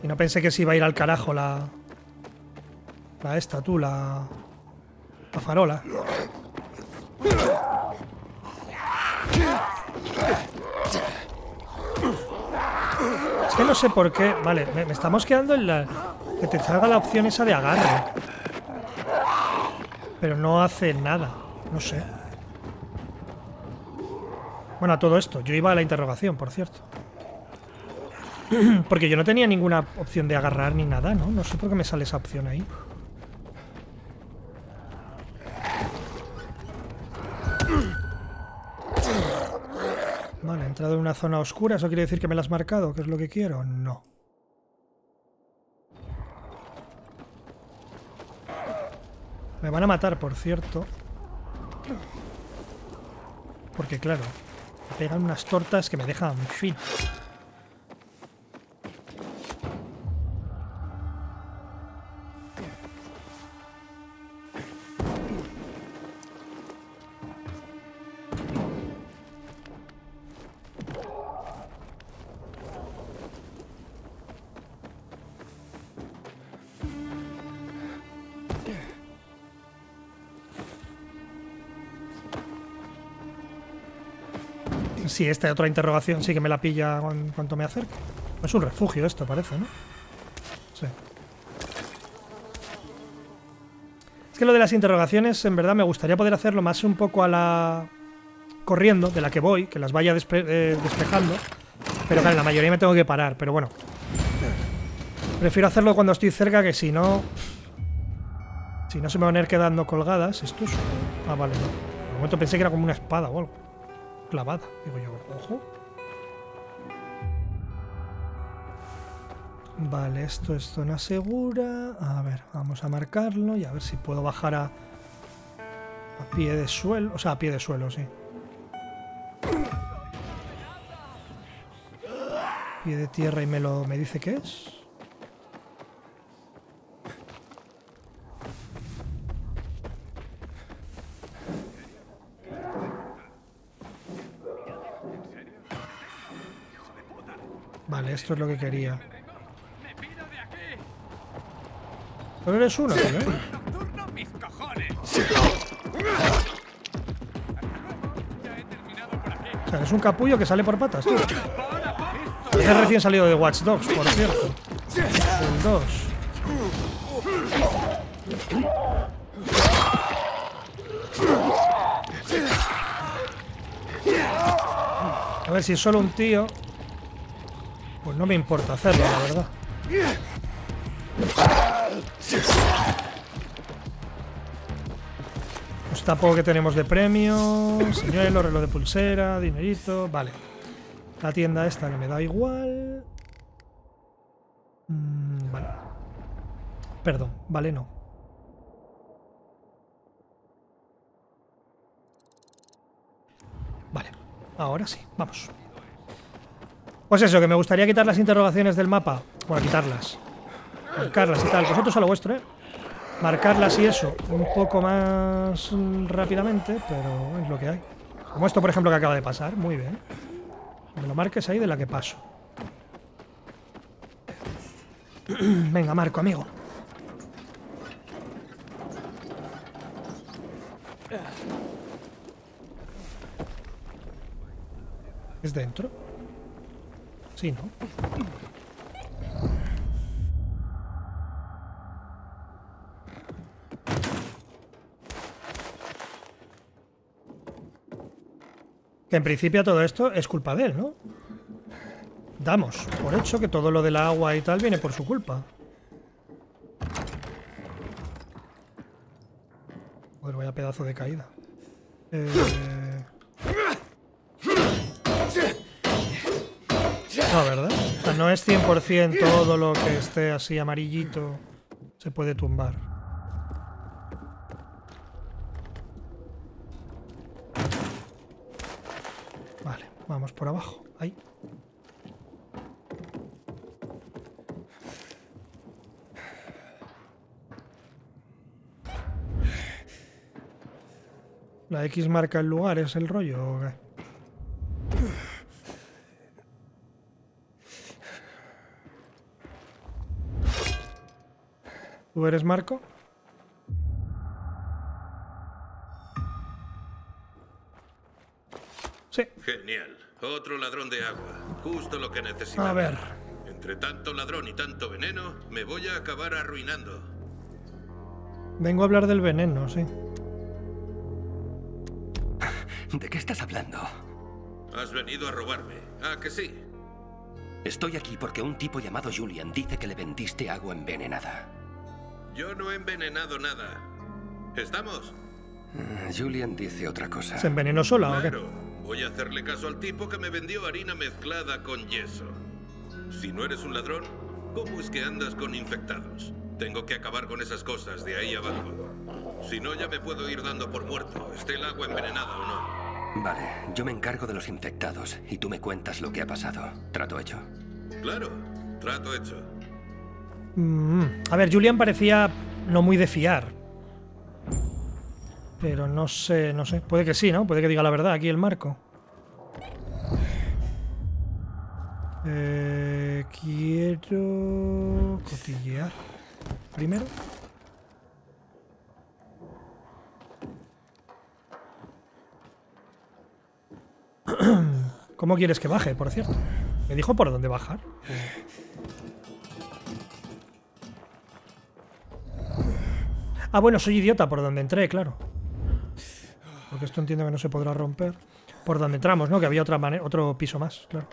[SPEAKER 1] Y no pensé que se iba a ir al carajo la farola. Es que no sé por qué. Vale, me estamos quedando en la... Que te salga la opción esa de agarre. Pero no hace nada. No sé. Bueno, a todo esto. Yo iba a la interrogación, por cierto. Porque yo no tenía ninguna opción de agarrar ni nada, ¿no? No sé por qué me sale esa opción ahí. Vale, he entrado en una zona oscura. ¿Eso quiere decir que me la has marcado? ¿Qué es lo que quiero? No. Me van a matar, por cierto. Porque, claro, me pegan unas tortas que me dejan fino. Sí, esta otra interrogación sí que me la pilla en cuanto me acerque. Es un refugio esto, parece, ¿no? Sí. Es que lo de las interrogaciones, en verdad, me gustaría poder hacerlo más un poco a la... corriendo, de la que voy, que las vaya despejando. Pero claro, la mayoría me tengo que parar, pero bueno. Prefiero hacerlo cuando estoy cerca, que si no... Si no se me van a ir quedando colgadas. Esto es... Ah, vale, no. De momento pensé que era como una espada o algo. Clavada, digo yo, ojo. Vale, esto es zona segura. A ver, vamos a marcarlo y a ver si puedo bajar a pie de suelo. O sea, a pie de suelo, sí. Pie de tierra y me dice qué es. Vale, esto es lo que quería. ¿Pero eres uno, ¿eh? O sea, es un capullo que sale por patas, tío. Es recién salido de Watch Dogs, por cierto. El 2. A ver si es solo un tío. Pues no me importa hacerlo, la verdad. Pues tampoco que tenemos de premio. Señuelo, reloj de pulsera, dinerito. Vale. La tienda esta que me da igual. Vale. Perdón, vale, no. Vale. Ahora sí, vamos. Pues eso, que me gustaría quitar las interrogaciones del mapa. Bueno, quitarlas. Marcarlas y tal. Vosotros a lo vuestro, ¿eh? Marcarlas y eso un poco más rápidamente, pero es lo que hay. Como esto, por ejemplo, que acaba de pasar. Muy bien. Me lo marques ahí de la que paso. Venga, marco, amigo. ¿Es dentro? Sí, ¿no? Que en principio todo esto es culpa de él, ¿no? Damos por hecho que todo lo del agua y tal viene por su culpa. Joder, vaya pedazo de caída. No, ¿verdad? O sea, no es 100% todo lo que esté así amarillito se puede tumbar. Vale, vamos por abajo. Ahí. ¿La X marca el lugar? ¿Es el rollo o qué? ¿Tú eres Marco? Sí.
[SPEAKER 7] Genial. Otro ladrón de agua. Justo lo que necesitaba.
[SPEAKER 1] A ver.
[SPEAKER 7] Entre tanto ladrón y tanto veneno, me voy a acabar arruinando.
[SPEAKER 1] Vengo a hablar del veneno, sí.
[SPEAKER 3] ¿De qué estás hablando?
[SPEAKER 7] Has venido a robarme. ¿Ah, que sí?
[SPEAKER 3] Estoy aquí porque un tipo llamado Julian dice que le vendiste agua envenenada.
[SPEAKER 7] Yo no he envenenado nada. ¿Estamos?
[SPEAKER 3] Julian dice otra cosa.
[SPEAKER 1] ¿Se envenenó sola o qué?
[SPEAKER 7] Claro. Voy a hacerle caso al tipo que me vendió harina mezclada con yeso. Si no eres un ladrón, ¿cómo es que andas con infectados? Tengo que acabar con esas cosas de ahí abajo. Si no, ya me puedo ir dando por muerto, esté el agua envenenada o no.
[SPEAKER 3] Vale, yo me encargo de los infectados y tú me cuentas lo que ha pasado. ¿Trato hecho?
[SPEAKER 7] Claro, trato hecho.
[SPEAKER 1] A ver, Julian parecía no muy de fiar. Pero no sé, no sé. Puede que sí, ¿no? Puede que diga la verdad aquí el Marco. Quiero cotillear primero. ¿Cómo quieres que baje, por cierto? ¿Me dijo por dónde bajar? Ah, bueno, soy idiota por donde entré, claro. Porque esto entiendo que no se podrá romper. Por donde entramos, ¿no? Que había otra manera, otro piso más, claro.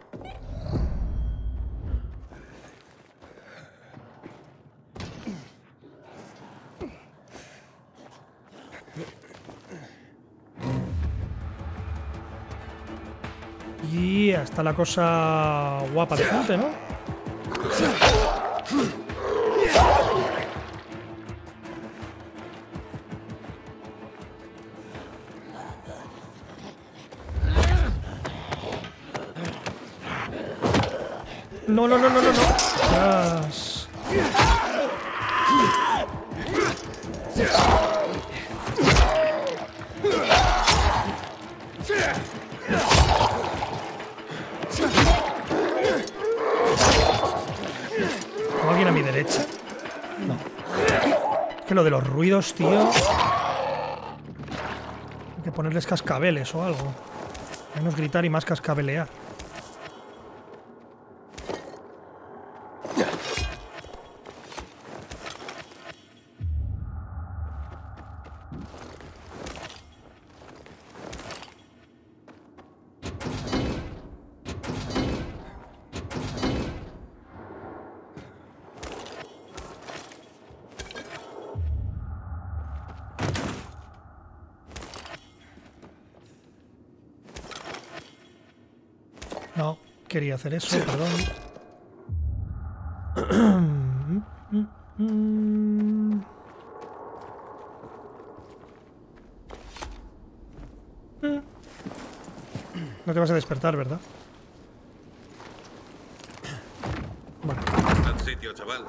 [SPEAKER 1] Y está la cosa guapa de gente, ¿no? No, no, no, no, no, no. Yes. ¿Tengo alguien a mi derecha? No. Es que lo de los ruidos, tío. Hay que ponerles cascabeles o algo. Menos gritar y más cascabelear. No, quería hacer eso, perdón. No te vas a despertar, ¿verdad? Bueno.
[SPEAKER 7] Al sitio, chaval.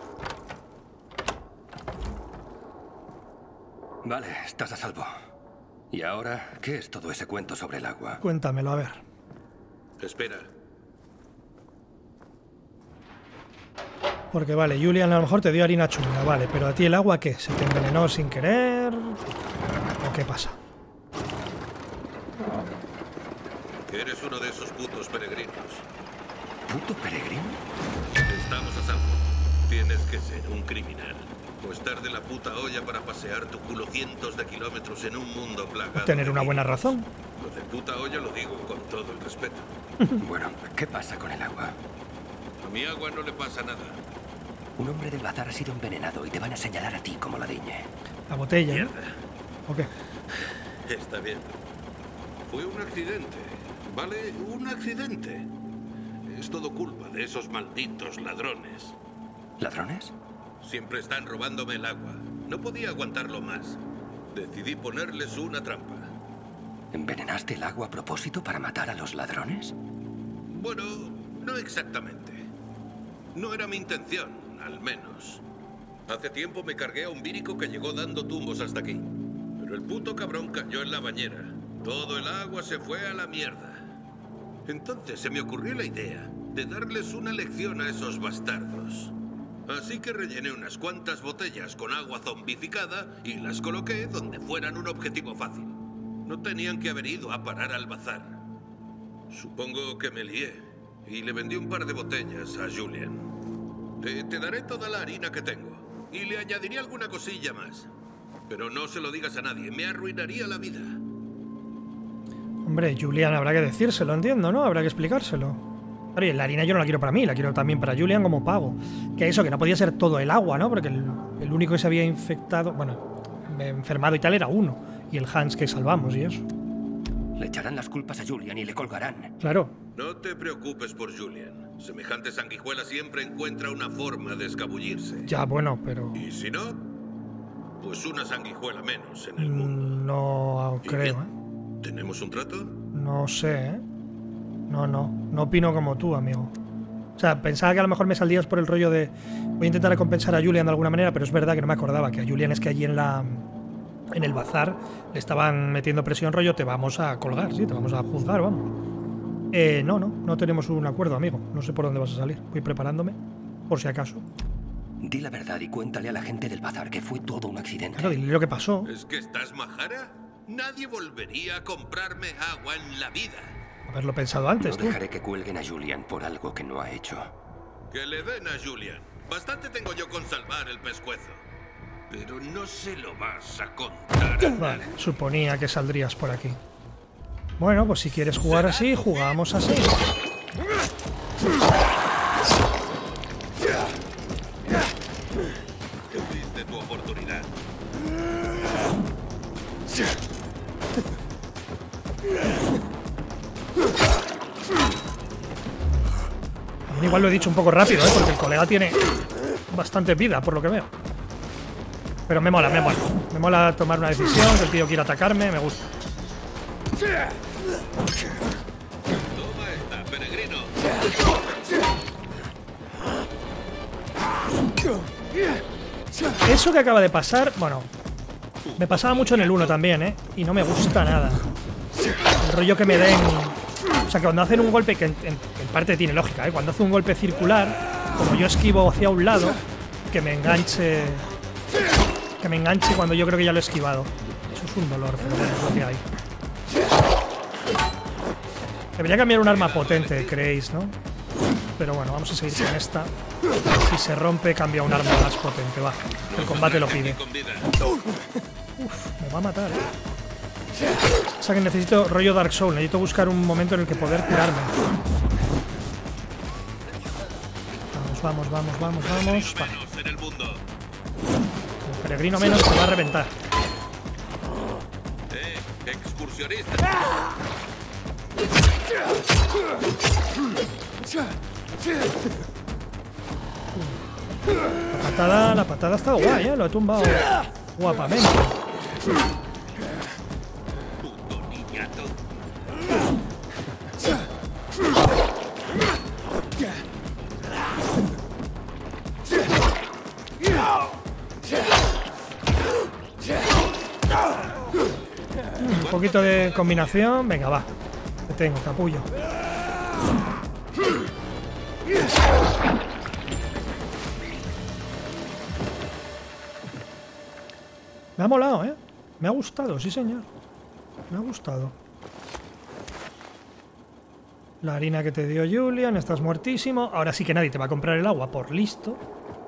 [SPEAKER 3] Vale, estás a salvo. ¿Y ahora qué es todo ese cuento sobre el agua?
[SPEAKER 1] Cuéntamelo, a ver.
[SPEAKER 7] Espera.
[SPEAKER 1] Porque vale, Julian a lo mejor te dio harina chunga, vale, pero a ti el agua, ¿qué? ¿Se te envenenó sin querer? ¿O qué pasa?
[SPEAKER 7] Eres uno de esos putos peregrinos.
[SPEAKER 3] ¿Puto peregrino?
[SPEAKER 7] Estamos a salvo. Tienes que ser un criminal. O estar de la puta olla para pasear tu culo cientos de kilómetros en un mundo plagado.
[SPEAKER 1] Tener
[SPEAKER 7] de
[SPEAKER 1] una buena
[SPEAKER 7] virus.
[SPEAKER 1] razón.
[SPEAKER 7] Lo de puta olla lo digo con todo el respeto.
[SPEAKER 3] Bueno, ¿qué pasa con el agua?
[SPEAKER 7] A mi agua no le pasa nada.
[SPEAKER 3] Un hombre del bazar ha sido envenenado y te van a señalar a ti como la diñe.
[SPEAKER 1] La botella, ¿no?
[SPEAKER 7] Mierda.
[SPEAKER 1] ¿O qué?
[SPEAKER 7] Está bien. Fue un accidente. ¿Vale? Un accidente. Es todo culpa de esos malditos ladrones.
[SPEAKER 3] ¿Ladrones?
[SPEAKER 7] Siempre están robándome el agua. No podía aguantarlo más. Decidí ponerles una trampa.
[SPEAKER 3] ¿Envenenaste el agua a propósito para matar a los ladrones?
[SPEAKER 7] Bueno, no exactamente. No era mi intención, al menos. Hace tiempo me cargué a un vírico que llegó dando tumbos hasta aquí. Pero el puto cabrón cayó en la bañera. Todo el agua se fue a la mierda. Entonces se me ocurrió la idea de darles una lección a esos bastardos. Así que rellené unas cuantas botellas con agua zombificada y las coloqué donde fueran un objetivo fácil. No tenían que haber ido a parar al bazar. Supongo que me lié y le vendí un par de botellas a Julian. Te daré toda la harina que tengo y le añadiré alguna cosilla más. Pero no se lo digas a nadie, me arruinaría la vida.
[SPEAKER 1] Hombre, Julian habrá que decírselo, entiendo, ¿no? Habrá que explicárselo. Oye, la harina yo no la quiero para mí, la quiero también para Julian como pago. Que eso, que no podía ser todo el agua, ¿no? Porque el único que se había infectado, bueno, enfermado y tal era uno. Y el Hans que salvamos y eso.
[SPEAKER 3] Le echarán las culpas a Julian y le colgarán.
[SPEAKER 1] Claro.
[SPEAKER 7] No te preocupes por Julian. Semejante sanguijuela siempre encuentra una forma de escabullirse.
[SPEAKER 1] Ya, bueno, pero...
[SPEAKER 7] Y si no, pues una sanguijuela menos en el mundo.
[SPEAKER 1] No creo,
[SPEAKER 7] ¿eh? ¿Tenemos un trato?
[SPEAKER 1] No sé, ¿eh? No opino como tú, amigo. O sea, pensaba que a lo mejor me saldrías por el rollo de voy a intentar recompensar a Julian de alguna manera, pero es verdad que no me acordaba que a Julian es que allí en el bazar le estaban metiendo presión rollo, te vamos a colgar, sí, te vamos a juzgar, vamos. No tenemos un acuerdo, amigo. No sé por dónde vas a salir. Voy preparándome, por si acaso.
[SPEAKER 3] Di la verdad y cuéntale a la gente del bazar que fue todo un accidente.
[SPEAKER 1] Claro, dile lo que pasó.
[SPEAKER 7] ¿Es que estás majara? Nadie volvería a comprarme agua en la vida.
[SPEAKER 1] Haberlo pensado antes,
[SPEAKER 3] No dejaré que cuelguen a Julian por algo que no ha hecho.
[SPEAKER 7] Que le den a Julian. Bastante tengo yo con salvar el pescuezo. Pero no se lo vas a contar a
[SPEAKER 1] Vale, suponía que saldrías por aquí. Bueno, pues si quieres jugar así, jugamos así.
[SPEAKER 7] Perdiste tu oportunidad.
[SPEAKER 1] Igual lo he dicho un poco rápido, ¿eh? Porque el colega tiene bastante vida, por lo que veo. Pero me mola. Me mola tomar una decisión, que el tío quiera atacarme, me gusta.
[SPEAKER 7] Toma esta, peregrino.
[SPEAKER 1] Eso que acaba de pasar, bueno, me pasaba mucho en el 1 también, ¿eh? Y no me gusta nada. El rollo que me den... O sea, que cuando hacen un golpe, que en parte tiene lógica, ¿eh? Cuando hace un golpe circular, como yo esquivo hacia un lado, que me enganche... Que me enganche cuando yo creo que ya lo he esquivado. Eso es un dolor, pero bueno, es lo que hay. Debería cambiar un arma potente, creéis, ¿no? Pero bueno, vamos a seguir con esta. Si se rompe, cambia un arma más potente, va. El combate lo pide. Uf, me va a matar, ¿eh? O sea que necesito rollo Dark Souls. Necesito buscar un momento en el que poder curarme. Vamos. Vale. El peregrino menos te va a reventar.
[SPEAKER 7] Excursionista.
[SPEAKER 1] La patada ha estado guay, ¿eh? Lo he tumbado guapamente.
[SPEAKER 7] Puto niñato.
[SPEAKER 1] Un poquito de combinación. Venga, va. Te tengo, capullo. Me ha molado, ¿eh? Me ha gustado, sí señor. Me ha gustado. La harina que te dio Julian, estás muertísimo. Ahora sí que nadie te va a comprar el agua, por listo.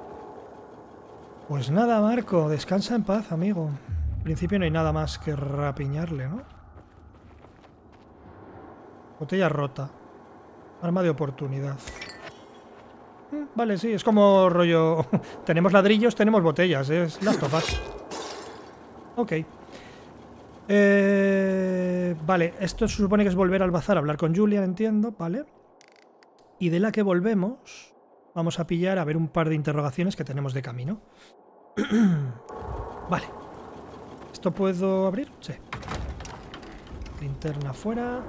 [SPEAKER 1] Pues nada, Marco, descansa en paz, amigo. En principio no hay nada más que rapiñarle, ¿no? Botella rota. Arma de oportunidad. Vale, sí, es como rollo... tenemos ladrillos, tenemos botellas, es las topas. Ok. Vale, esto se supone que es volver al bazar a hablar con Julian, entiendo, vale. Y de la que volvemos, vamos a pillar a ver un par de interrogaciones que tenemos de camino. Vale. ¿Esto puedo abrir? Sí. Linterna afuera.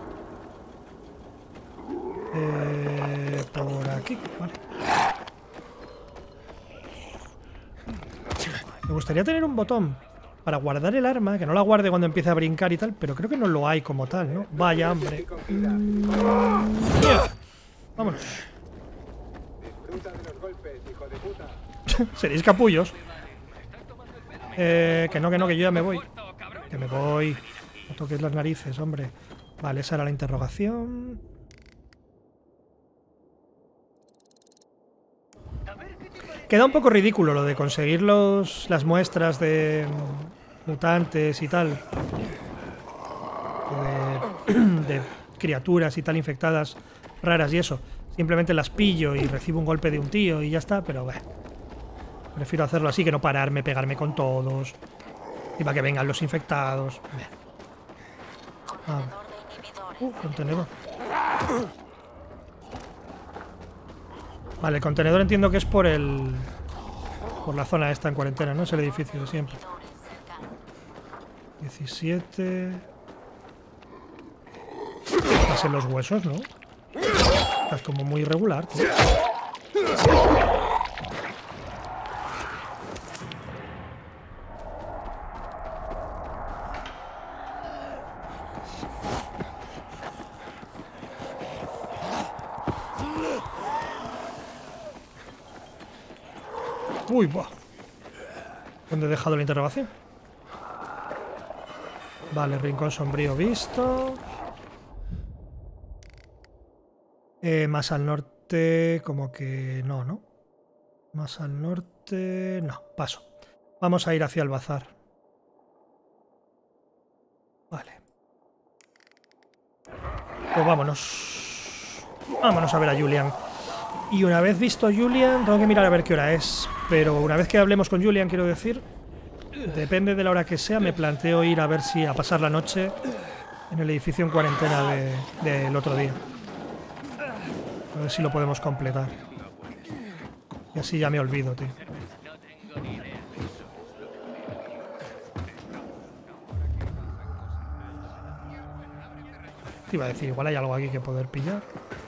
[SPEAKER 1] Por aquí, vale. Me gustaría tener un botón para guardar el arma, que no la guarde cuando empiece a brincar y tal, pero creo que no lo hay como tal, ¿no? Vaya, hombre. Vámonos. Seréis capullos. Que no, que yo ya me voy. Que me voy. No toques las narices, hombre. Vale, esa era la interrogación. Queda un poco ridículo lo de conseguir las muestras de mutantes y tal. De criaturas y tal infectadas raras y eso. Simplemente las pillo y recibo un golpe de un tío y ya está, pero bueno. Prefiero hacerlo así que no pararme, pegarme con todos. Y para que vengan los infectados. Contenedor. Vale, el contenedor entiendo que es por la zona esta en cuarentena, ¿no? Es el edificio de siempre. 17. Estás en los huesos, ¿no? Estás como muy irregular, tío. Uy, buah. ¿Dónde he dejado la interrogación? Vale, rincón sombrío visto. Más al norte, como que no, ¿no? Más al norte... No, paso. Vamos a ir hacia el bazar. Vale. Pues vámonos. Vámonos a ver a Julian. Y una vez visto a Julian, tengo que mirar a ver qué hora es. Pero una vez que hablemos con Julian, quiero decir, depende de la hora que sea, me planteo ir a ver si a pasar la noche en el edificio en cuarentena del otro día. A ver si lo podemos completar. Y así ya me olvido, tío. Te iba a decir, igual hay algo aquí que poder pillar.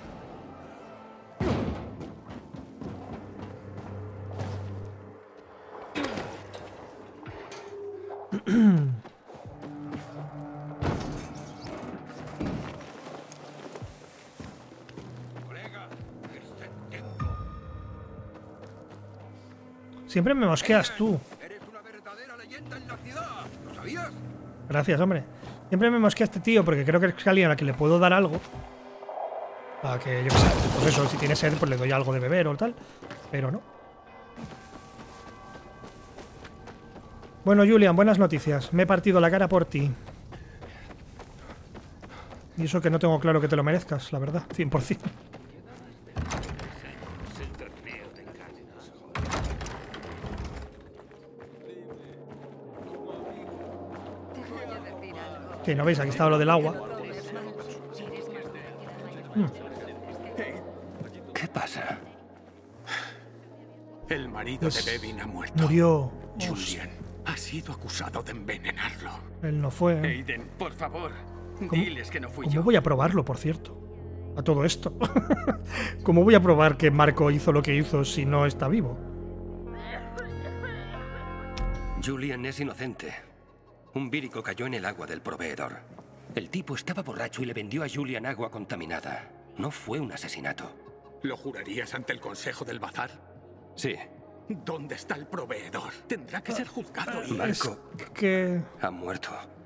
[SPEAKER 1] Siempre me mosqueas tú. Gracias, hombre. Siempre me mosquea este tío porque creo que es alguien a la que le puedo dar algo. Para que, yo qué sé, pues eso, si tiene sed, pues le doy algo de beber o tal. Pero no. Bueno, Julian, buenas noticias. Me he partido la cara por ti. Y eso que no tengo claro que te lo merezcas, la verdad, 100%. Que no veis, aquí estaba lo del agua.
[SPEAKER 3] ¿Qué pasa?
[SPEAKER 4] El marido de Bevin ha muerto.
[SPEAKER 1] Murió.
[SPEAKER 4] Julian ha sido acusado de envenenarlo.
[SPEAKER 1] Él no fue.
[SPEAKER 2] Aiden, por favor, diles que no fui yo.
[SPEAKER 1] ¿Cómo voy a probarlo, por cierto? A todo esto. ¿Cómo voy a probar que Marco hizo lo que hizo si no está vivo?
[SPEAKER 3] Julian es inocente. Un vírico cayó en el agua del proveedor. El tipo estaba borracho y le vendió a Julian agua contaminada. No fue un asesinato.
[SPEAKER 4] ¿Lo jurarías ante el consejo del bazar?
[SPEAKER 3] Sí.
[SPEAKER 4] ¿Dónde está el proveedor? Tendrá que ser juzgado.
[SPEAKER 3] Marco
[SPEAKER 1] que...
[SPEAKER 3] ha muerto.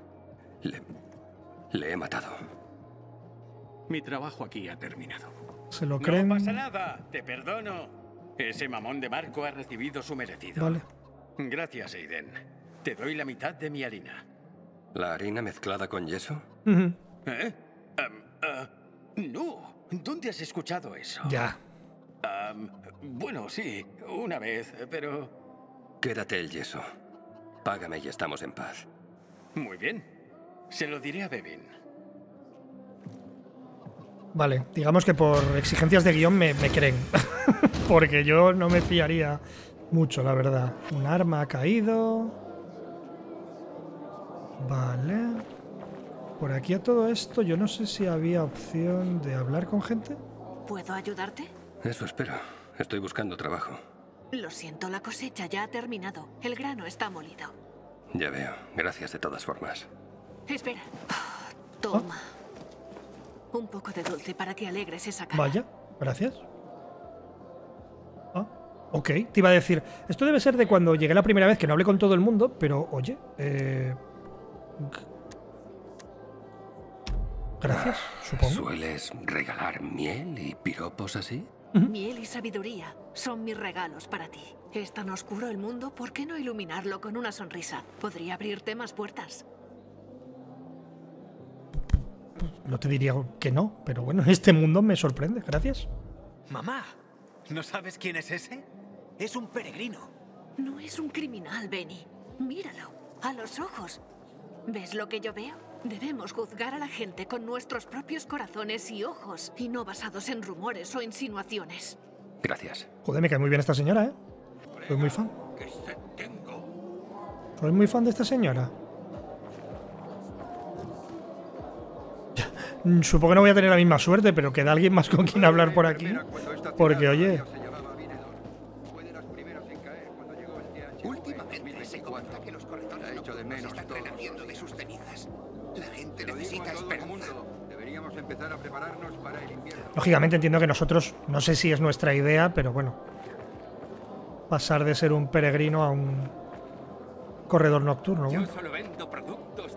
[SPEAKER 3] Le he matado.
[SPEAKER 4] Mi trabajo aquí ha terminado.
[SPEAKER 1] ¿Se lo creen?
[SPEAKER 2] No pasa nada, te perdono. Ese mamón de Marco ha recibido su merecido.
[SPEAKER 1] Vale.
[SPEAKER 2] Gracias, Aiden. Te doy la mitad de mi harina.
[SPEAKER 3] ¿La harina mezclada con yeso?
[SPEAKER 2] ¿Eh? No. ¿Dónde has escuchado eso?
[SPEAKER 1] Ya.
[SPEAKER 2] Bueno, sí, una vez, pero...
[SPEAKER 3] Quédate el yeso. Págame y estamos en paz.
[SPEAKER 2] Muy bien. Se lo diré a Bevin.
[SPEAKER 1] Vale, digamos que por exigencias de guión me creen. Porque yo no me fiaría mucho, la verdad. Un arma ha caído. Vale. Por aquí a todo esto, yo no sé si había opción de hablar con gente.
[SPEAKER 5] ¿Puedo ayudarte?
[SPEAKER 3] Eso espero. Estoy buscando trabajo.
[SPEAKER 5] Lo siento, la cosecha ya ha terminado. El grano está molido.
[SPEAKER 3] Ya veo. Gracias de todas formas.
[SPEAKER 5] Espera. Toma. Un poco de dulce para que alegres esa cara.
[SPEAKER 1] Vaya, gracias. Ok, te iba a decir, esto debe ser de cuando llegué la primera vez, que no hablé con todo el mundo, pero oye, gracias, supongo.
[SPEAKER 3] ¿Sueles regalar miel y piropos así?
[SPEAKER 8] Miel y sabiduría son mis regalos para ti. ¿Es tan oscuro el mundo? ¿Por qué no iluminarlo con una sonrisa? Podría abrirte más puertas.
[SPEAKER 1] No te diría que no, pero bueno, este mundo me sorprende, gracias.
[SPEAKER 9] Mamá, ¿no sabes quién es ese? Es un peregrino.
[SPEAKER 8] No es un criminal, Benny. Míralo, a los ojos. ¿Ves lo que yo veo? Debemos juzgar a la gente con nuestros propios corazones y ojos, y no basados en rumores o insinuaciones.
[SPEAKER 3] Gracias.
[SPEAKER 1] Joder, me cae muy bien esta señora, ¿eh? Soy muy fan. Soy muy fan de esta señora. Supongo que no voy a tener la misma suerte, pero queda alguien más con quien hablar por aquí. Porque, oye...
[SPEAKER 4] Últimamente se cuenta que los corredores nocturnos están renaciendo de sus cenizas. La gente necesita esperanza.
[SPEAKER 10] Deberíamos empezar a prepararnos para el invierno.
[SPEAKER 1] Lógicamente entiendo que nosotros, no sé si es nuestra idea, pero bueno, pasar de ser un peregrino a un corredor nocturno. Bueno.
[SPEAKER 2] Yo solo vendo productos.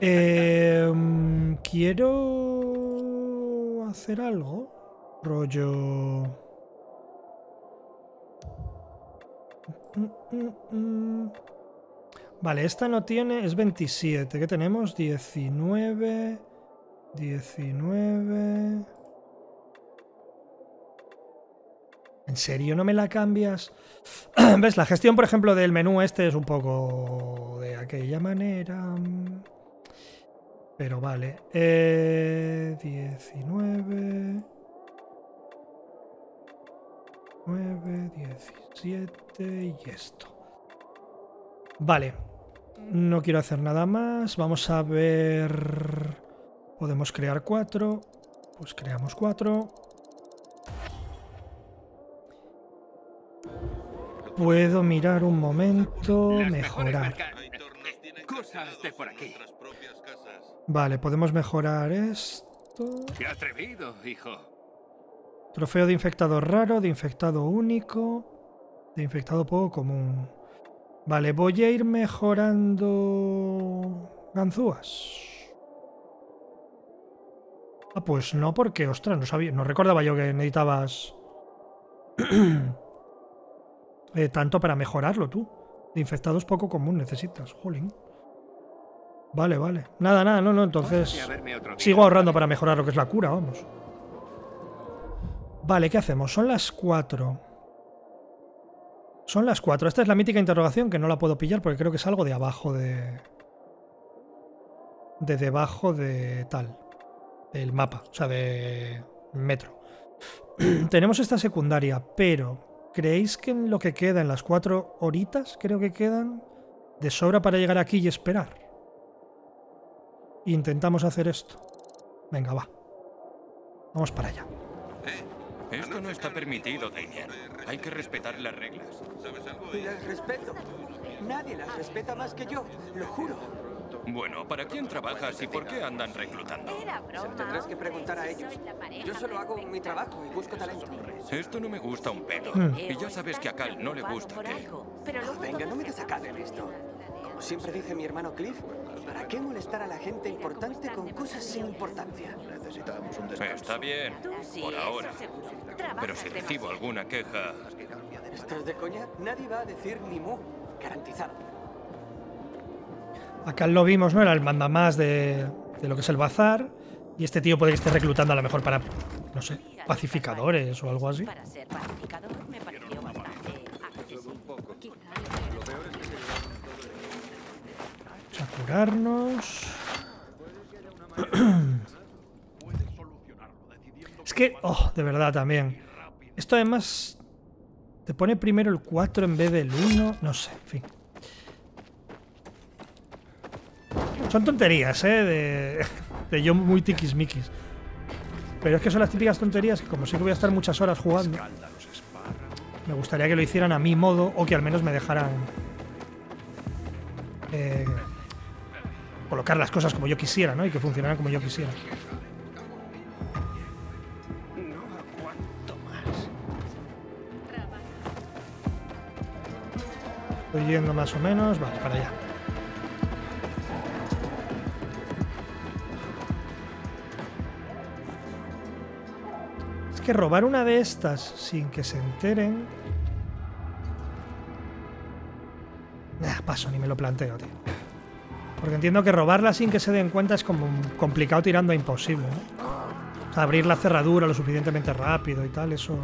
[SPEAKER 1] Quiero hacer algo, rollo. Vale, esta no tiene, es 27. ¿Qué tenemos? 19. 19. ¿En serio no me la cambias? ¿Ves? La gestión, por ejemplo, del menú este es un poco de aquella manera. Pero vale. 19. 9, 17 y esto. Vale. No quiero hacer nada más. Vamos a ver... Podemos crear 4. Pues creamos 4. Puedo mirar un momento. Mejorar.
[SPEAKER 2] Cosas de por aquí.
[SPEAKER 1] Vale, podemos mejorar esto.
[SPEAKER 2] ¡Qué atrevido, hijo!
[SPEAKER 1] Trofeo de infectado raro, de infectado único, de infectado poco común. Vale, voy a ir mejorando ganzúas. Ah, pues no, porque, ostras, no sabía, no recordaba yo que necesitabas tanto para mejorarlo, tú. De infectados poco común necesitas, jolín. Vale, vale. Nada, nada, no, entonces sigo ahorrando para mejorar lo que es la cura, vamos. Vale, ¿qué hacemos? Son las 4. Son las 4. Esta es la mítica interrogación que no la puedo pillar porque creo que es algo de abajo de... debajo de tal. Del mapa, o sea, de metro. Tenemos esta secundaria, pero ¿creéis que en lo que queda, en las 4 horitas, creo que quedan, de sobra para llegar aquí y esperar? Intentamos hacer esto. Venga, va. Vamos para allá.
[SPEAKER 2] Esto no está permitido, Damien. Hay que respetar las reglas.
[SPEAKER 9] Las respeto. Nadie las respeta más que yo, lo juro.
[SPEAKER 2] Bueno, ¿para quién trabajas y por qué andan reclutando?
[SPEAKER 9] Se lo tendrás que preguntar a ellos. Yo solo hago mi trabajo y busco talento.
[SPEAKER 2] Esto no me gusta un pelo. Y ya sabes que a Cal no le gusta que...
[SPEAKER 9] Venga, no me des acá de esto. Como siempre dice mi hermano Cliff, ¿para qué molestar a la gente importante con cosas sin importancia?
[SPEAKER 10] Necesitamos un descanso.
[SPEAKER 2] Está bien, por ahora. Pero si recibo alguna queja...
[SPEAKER 9] ¿Estás de coña? Nadie va a decir ni mu. Garantizado.
[SPEAKER 1] Acá lo vimos, ¿no? Era el mandamás de lo que es el bazar. Y este tío puede que esté reclutando a lo mejor para, no sé, pacificadores o algo así.
[SPEAKER 11] Para ser pacificador me pareció bastante accesible.
[SPEAKER 1] Vamos a curarnos. Es que, oh, de verdad también. Esto además te pone primero el 4 en vez del 1. No sé, en fin. Son tonterías, de yo muy tiquismiquis. Pero es que son las típicas tonterías que como sé que voy a estar muchas horas jugando, me gustaría que lo hicieran a mi modo o que al menos me dejaran colocar las cosas como yo quisiera, ¿no? Y que funcionaran como yo quisiera.
[SPEAKER 3] No aguanto más.
[SPEAKER 1] Estoy yendo más o menos. Vale, para allá. Es que robar una de estas sin que se enteren... paso, ni me lo planteo, tío. Porque entiendo que robarla sin que se den cuenta es como complicado tirando a imposible, ¿no? O sea, abrir la cerradura lo suficientemente rápido y tal, eso...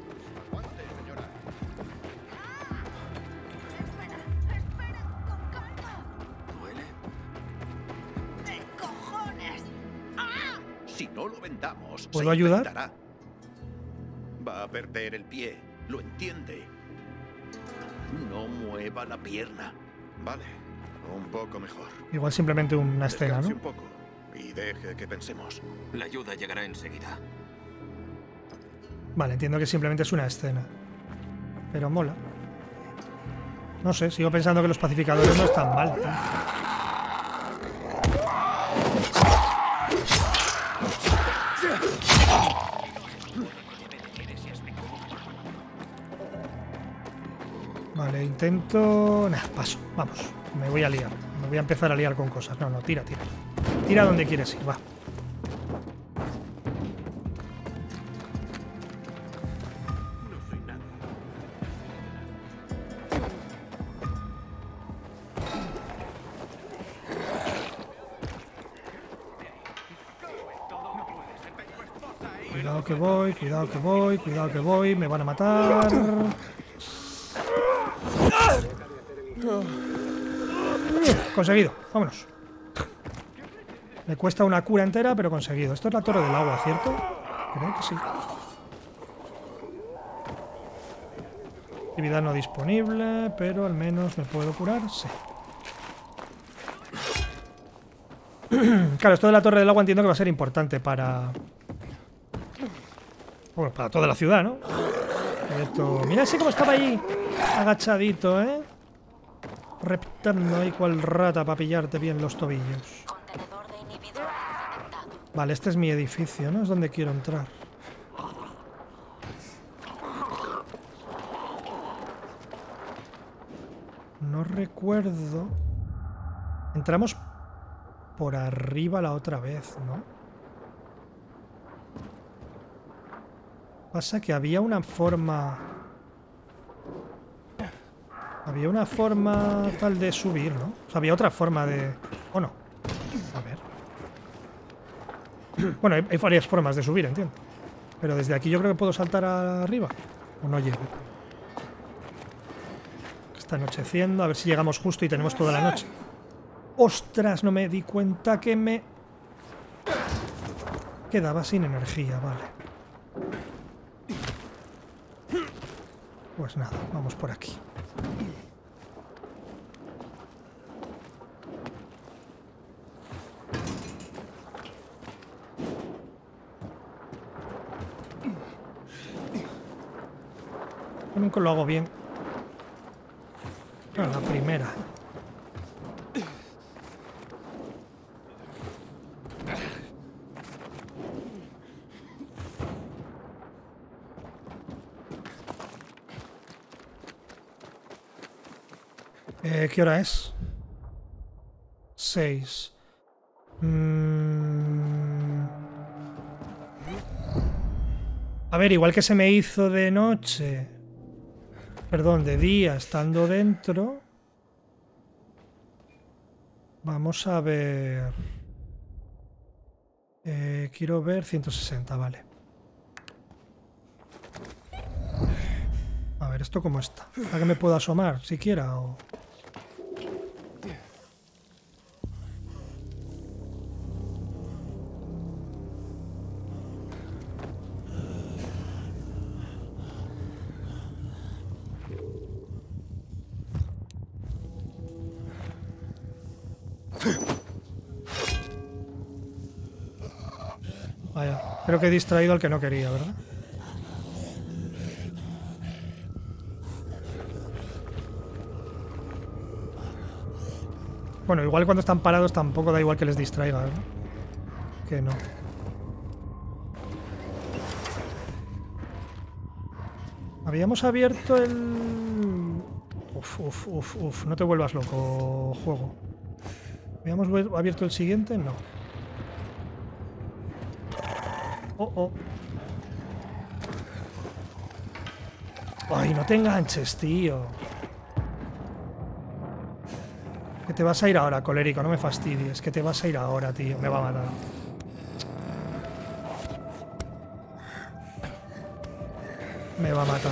[SPEAKER 10] Si no lo vendamos,
[SPEAKER 1] ¿puedo ayudar?
[SPEAKER 10] Va a perder el pie, ¿lo entiende? No mueva la pierna. Vale, un poco mejor.
[SPEAKER 1] Igual simplemente una escena, ¿no?
[SPEAKER 10] Descanse un poco y deje que pensemos.
[SPEAKER 3] La ayuda llegará enseguida.
[SPEAKER 1] Vale, entiendo que simplemente es una escena. Pero mola. No sé, sigo pensando que los pacificadores no están mal, ¿eh? Vale, intento... Nah, paso, vamos. Me voy a liar. Me voy a empezar a liar con cosas. No, no, tira, tira. Tira donde quieres ir, va. Cuidado que voy, cuidado que voy, cuidado que voy. Me van a matar. Conseguido, vámonos. Me cuesta una cura entera, pero conseguido. Esto es la torre del agua, ¿cierto? Creo que sí. Actividad no disponible, pero al menos me puedo curar. Sí. Claro, esto de la torre del agua entiendo que va a ser importante para... Bueno, para toda la ciudad, ¿no? Mira ese cómo estaba ahí, agachadito, ¿eh? Reptando ahí cual rata para pillarte bien los tobillos. Vale, este es mi edificio, ¿no? Es donde quiero entrar. No recuerdo... Entramos por arriba la otra vez, ¿no? Pasa que había una forma... Había una forma tal de subir, ¿no? O sea, había otra forma de... ¿O no? A ver. Bueno, hay varias formas de subir, entiendo. Pero desde aquí yo creo que puedo saltar arriba. ¿O no llego? Está anocheciendo. A ver si llegamos justo y tenemos toda la noche. ¡Ostras! No me di cuenta que me... Quedaba sin energía, vale. Pues nada, vamos por aquí. Yo nunca lo hago bien. No, la primera. ¿Qué hora es? 6. A ver, igual que se me hizo de noche... Perdón, de día, estando dentro... Vamos a ver... quiero ver 160, vale. A ver, ¿esto cómo está? ¿A qué me puedo asomar, siquiera? O... Vaya, creo que he distraído al que no quería, ¿verdad? Bueno, igual cuando están parados tampoco da igual que les distraiga, ¿verdad? Que no. Habíamos abierto el... No te vuelvas loco, juego. ¿Habíamos abierto el siguiente? No. Ay, no te enganches, tío. Que te vas a ir ahora, colérico, no me fastidies. Que te vas a ir ahora, tío. Me va a matar. Me va a matar.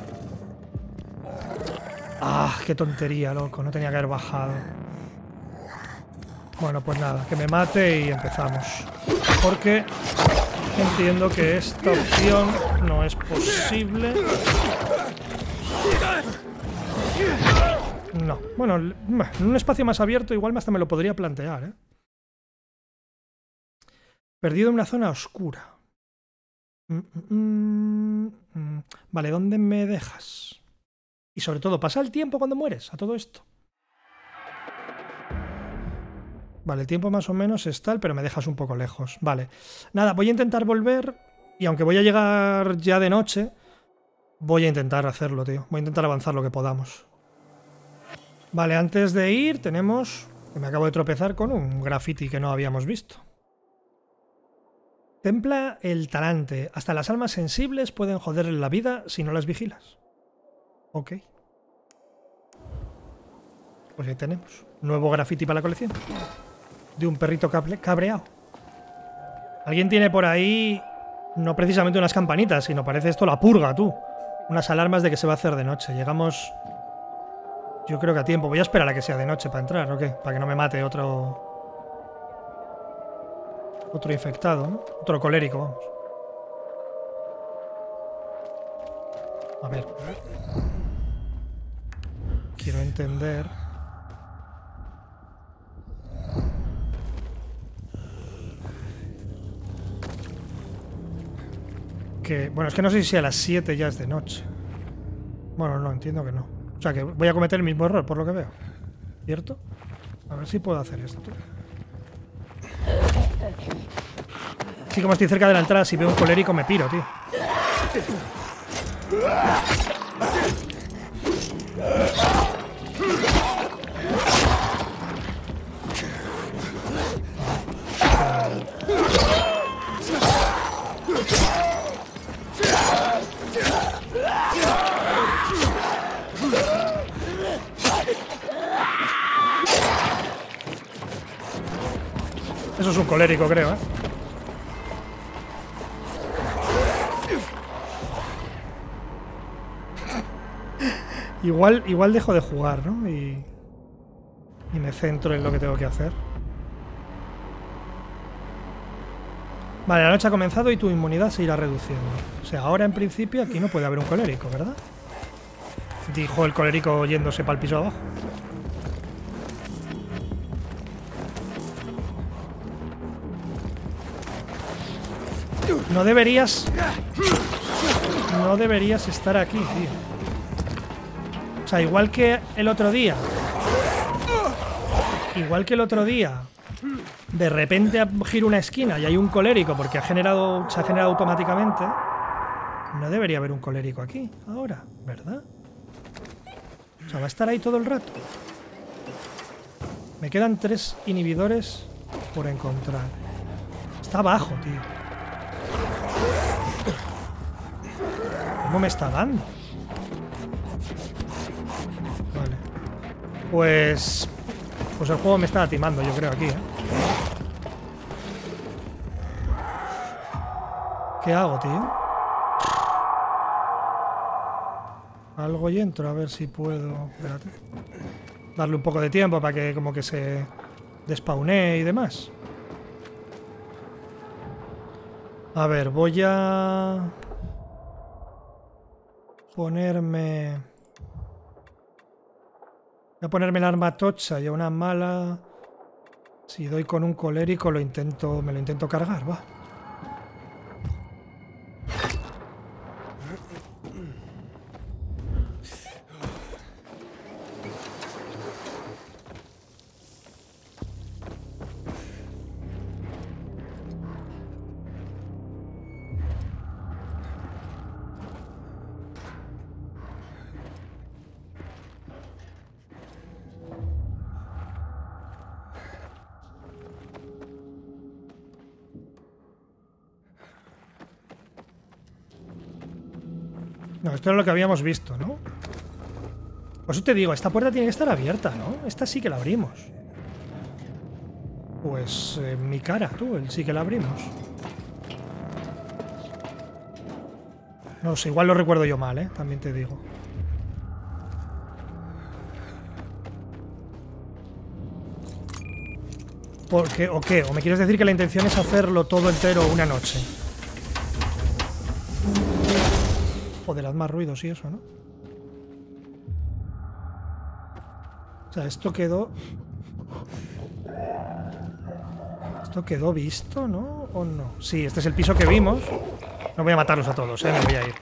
[SPEAKER 1] Ah, qué tontería, loco. No tenía que haber bajado. Bueno, pues nada, que me mate y empezamos. Porque entiendo que esta opción no es posible. No. Bueno, en un espacio más abierto igual hasta me lo podría plantear, ¿eh? Perdido en una zona oscura. Vale, ¿dónde me dejas? Y sobre todo, ¿pasa el tiempo cuando mueres a todo esto? Vale, el tiempo más o menos es tal, pero me dejas un poco lejos. Vale. Nada, voy a intentar volver. Y aunque voy a llegar ya de noche, voy a intentar hacerlo, tío. Voy a intentar avanzar lo que podamos. Vale, antes de ir tenemos... que me acabo de tropezar con un graffiti que no habíamos visto. Templa el talante. Hasta las almas sensibles pueden joderle la vida si no las vigilas. Ok. Pues ahí tenemos. Nuevo graffiti para la colección. De un perrito cabreado. Alguien tiene por ahí... no precisamente unas campanitas, sino parece esto la purga, tú. Unas alarmas de que se va a hacer de noche. Llegamos... yo creo que a tiempo. Voy a esperar a que sea de noche para entrar, ¿o qué? Para que no me mate otro infectado, ¿no? Otro colérico, vamos. A ver. Quiero entender... que... bueno, es que no sé si a las 7 ya es de noche. Bueno, no, entiendo que no. O sea, que voy a cometer el mismo error, por lo que veo. ¿Cierto? A ver si puedo hacer esto. Sí, como estoy cerca de la entrada, si veo un colérico me piro, tío. Eso es un colérico, creo, ¿eh? Igual dejo de jugar, ¿no? Y me centro en lo que tengo que hacer. Vale, la noche ha comenzado y tu inmunidad se irá reduciendo. O sea, ahora en principio aquí no puede haber un colérico, ¿verdad? Dijo el colérico yéndose para el piso abajo. No deberías estar aquí, tío. O sea, igual que el otro día. De repente giro una esquina y hay un colérico porque se ha generado automáticamente. No debería haber un colérico aquí, ahora, ¿verdad? O sea, va a estar ahí todo el rato. Me quedan 3 inhibidores por encontrar. Está abajo, tío. ¿Cómo me está dando? Vale. Pues el juego me está timando, yo creo, aquí, ¿eh? ¿Qué hago, tío? Algo y entro, a ver si puedo... espérate. Darle un poco de tiempo para que como que se despawnee y demás. A ver, voy a... ponerme... voy a ponerme el arma tocha y a una mala... si doy con un colérico me lo intento cargar, va. No, esto es lo que habíamos visto, ¿no? Por eso te digo, esta puerta tiene que estar abierta, ¿no? Esta sí que la abrimos. Pues mi cara, tú, sí que la abrimos. No sé, igual lo recuerdo yo mal, ¿eh? También te digo. Porque, ¿o qué? ¿O me quieres decir que la intención es hacerlo todo entero una noche? Joder, haz más ruidos y eso, ¿no? O sea, esto quedó... Esto quedó visto, ¿no? ¿O no? Sí, este es el piso que vimos. No voy a matarlos a todos, me voy a ir.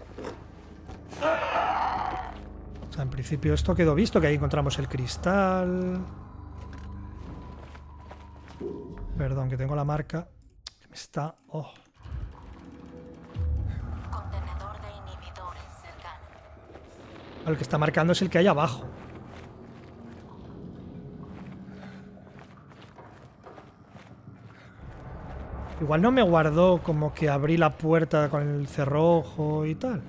[SPEAKER 1] O sea, en principio esto quedó visto, que ahí encontramos el cristal. Perdón, que tengo la marca. Que me está... Oh.
[SPEAKER 11] Contenedor de inhibidores cercano.
[SPEAKER 1] El que está marcando es el que hay abajo. Igual no me guardó como que abrí la puerta con el cerrojo y tal.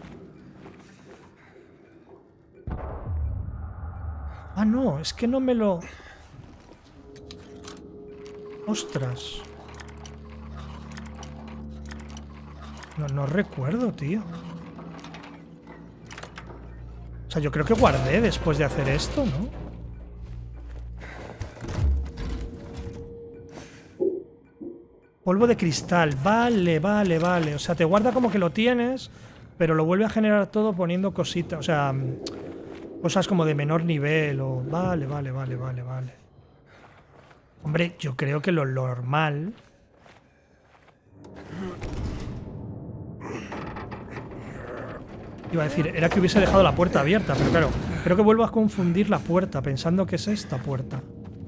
[SPEAKER 1] Ah, no, es que no me lo... Ostras. No recuerdo, tío. O sea, yo creo que guardé después de hacer esto, ¿no? Polvo de cristal. Vale, vale, vale. O sea, te guarda como que lo tienes, pero lo vuelve a generar todo poniendo cositas. O sea, cosas como de menor nivel o... Vale, vale, vale, vale, vale. Hombre, yo creo que lo normal... Iba a decir, era que hubiese dejado la puerta abierta, pero claro, creo que vuelvo a confundir la puerta pensando que es esta puerta.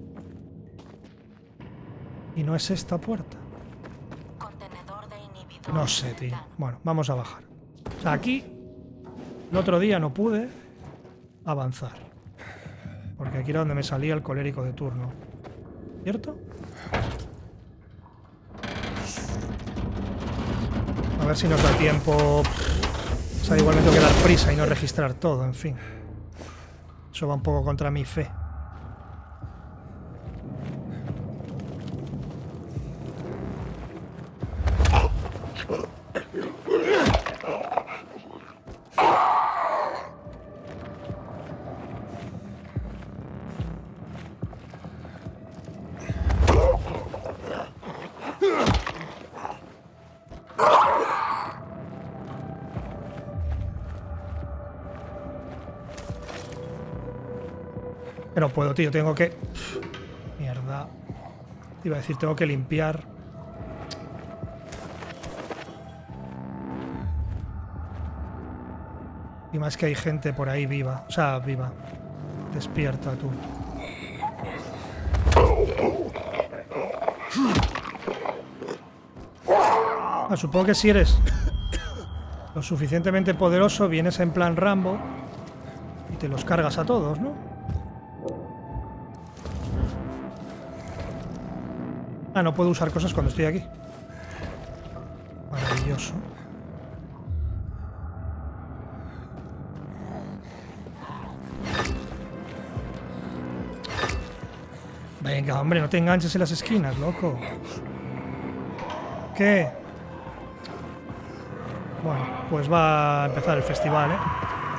[SPEAKER 1] Y no es esta puerta. No sé, tío. Bueno, vamos a bajar. O sea, aquí el otro día no pude avanzar. Porque aquí era donde me salía el colérico de turno. ¿Cierto? A ver si nos da tiempo. O sea, igual me tengo que dar prisa y no registrar todo, en fin. Eso va un poco contra mi fe. Que no puedo, tío, tengo que... Mierda. Iba a decir, tengo que limpiar. Y más que hay gente por ahí viva. O sea, viva. Despierta, tú. Ah, supongo que si eres lo suficientemente poderoso, vienes en plan Rambo y te los cargas a todos, ¿no? Ah, no puedo usar cosas cuando estoy aquí. Maravilloso. Venga, hombre, no te enganches en las esquinas, loco. ¿Qué? Bueno, pues va a empezar el festival, ¿eh?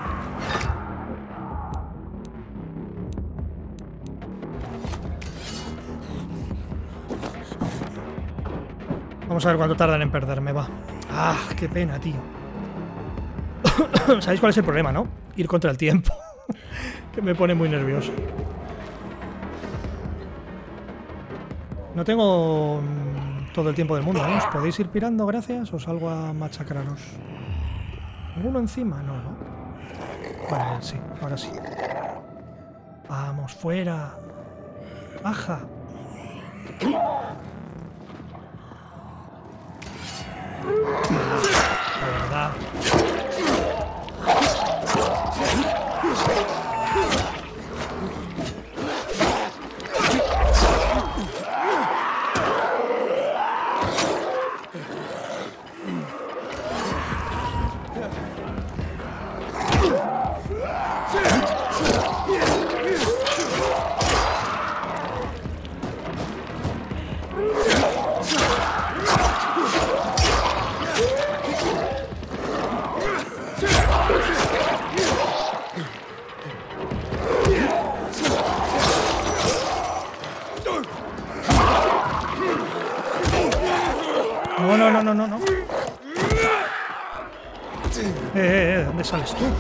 [SPEAKER 1] Vamos a ver cuánto tardan en perderme, va. Ah, qué pena, tío. ¿Sabéis cuál es el problema, no? Ir contra el tiempo. Que me pone muy nervioso. No tengo todo el tiempo del mundo, ¿no? ¿Os podéis ir pirando, gracias? ¿O salgo a machacraros? ¿Alguno encima? No, ¿no? Vale, sí, ahora sí. Vamos, fuera. Baja. La verdad. No. ¿Dónde sales tú?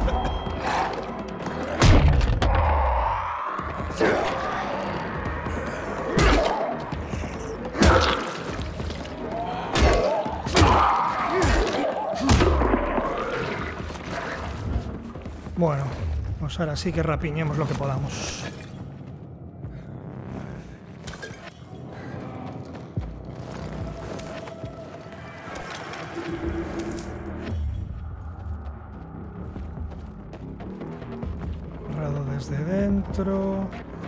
[SPEAKER 1] Bueno, pues ahora sí que rapiñemos lo que podamos. Desde dentro.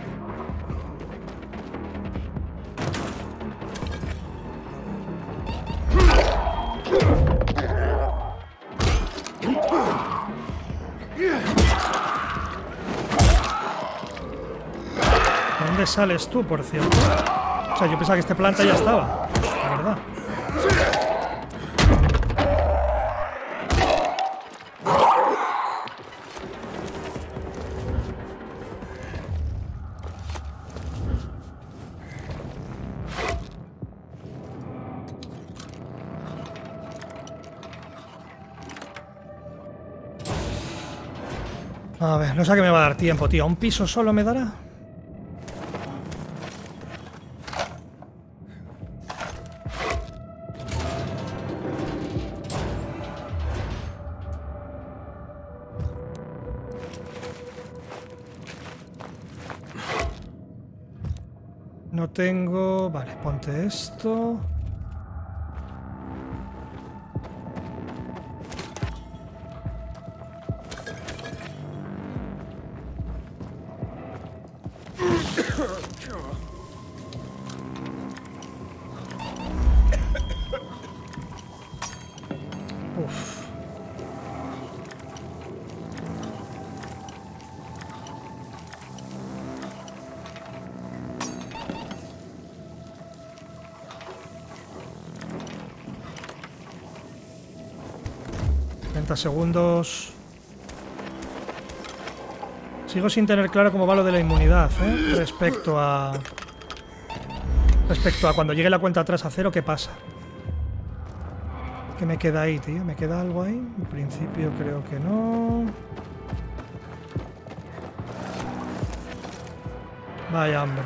[SPEAKER 1] ¿Dónde sales tú, por cierto? O sea, yo pensaba que esta planta ya estaba, la verdad. A ver, no sé a qué me va a dar tiempo, tío. ¿Un piso solo me dará? No tengo... Vale, ponte esto. Uf. Segundos. Sigo sin tener claro cómo va lo de la inmunidad, ¿eh? Respecto a cuando llegue la cuenta atrás a cero, ¿qué pasa? ¿Qué me queda ahí, tío? ¿Me queda algo ahí? En principio creo que no. Vaya hombre.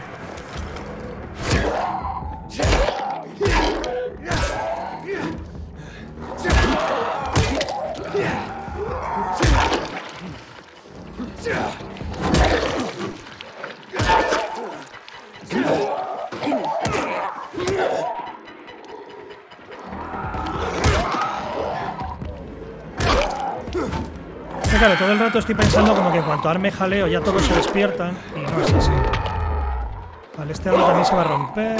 [SPEAKER 1] Claro, todo el rato estoy pensando como que en cuanto arme jaleo ya todos se despiertan y no es así. Vale, este árbol también se va a romper.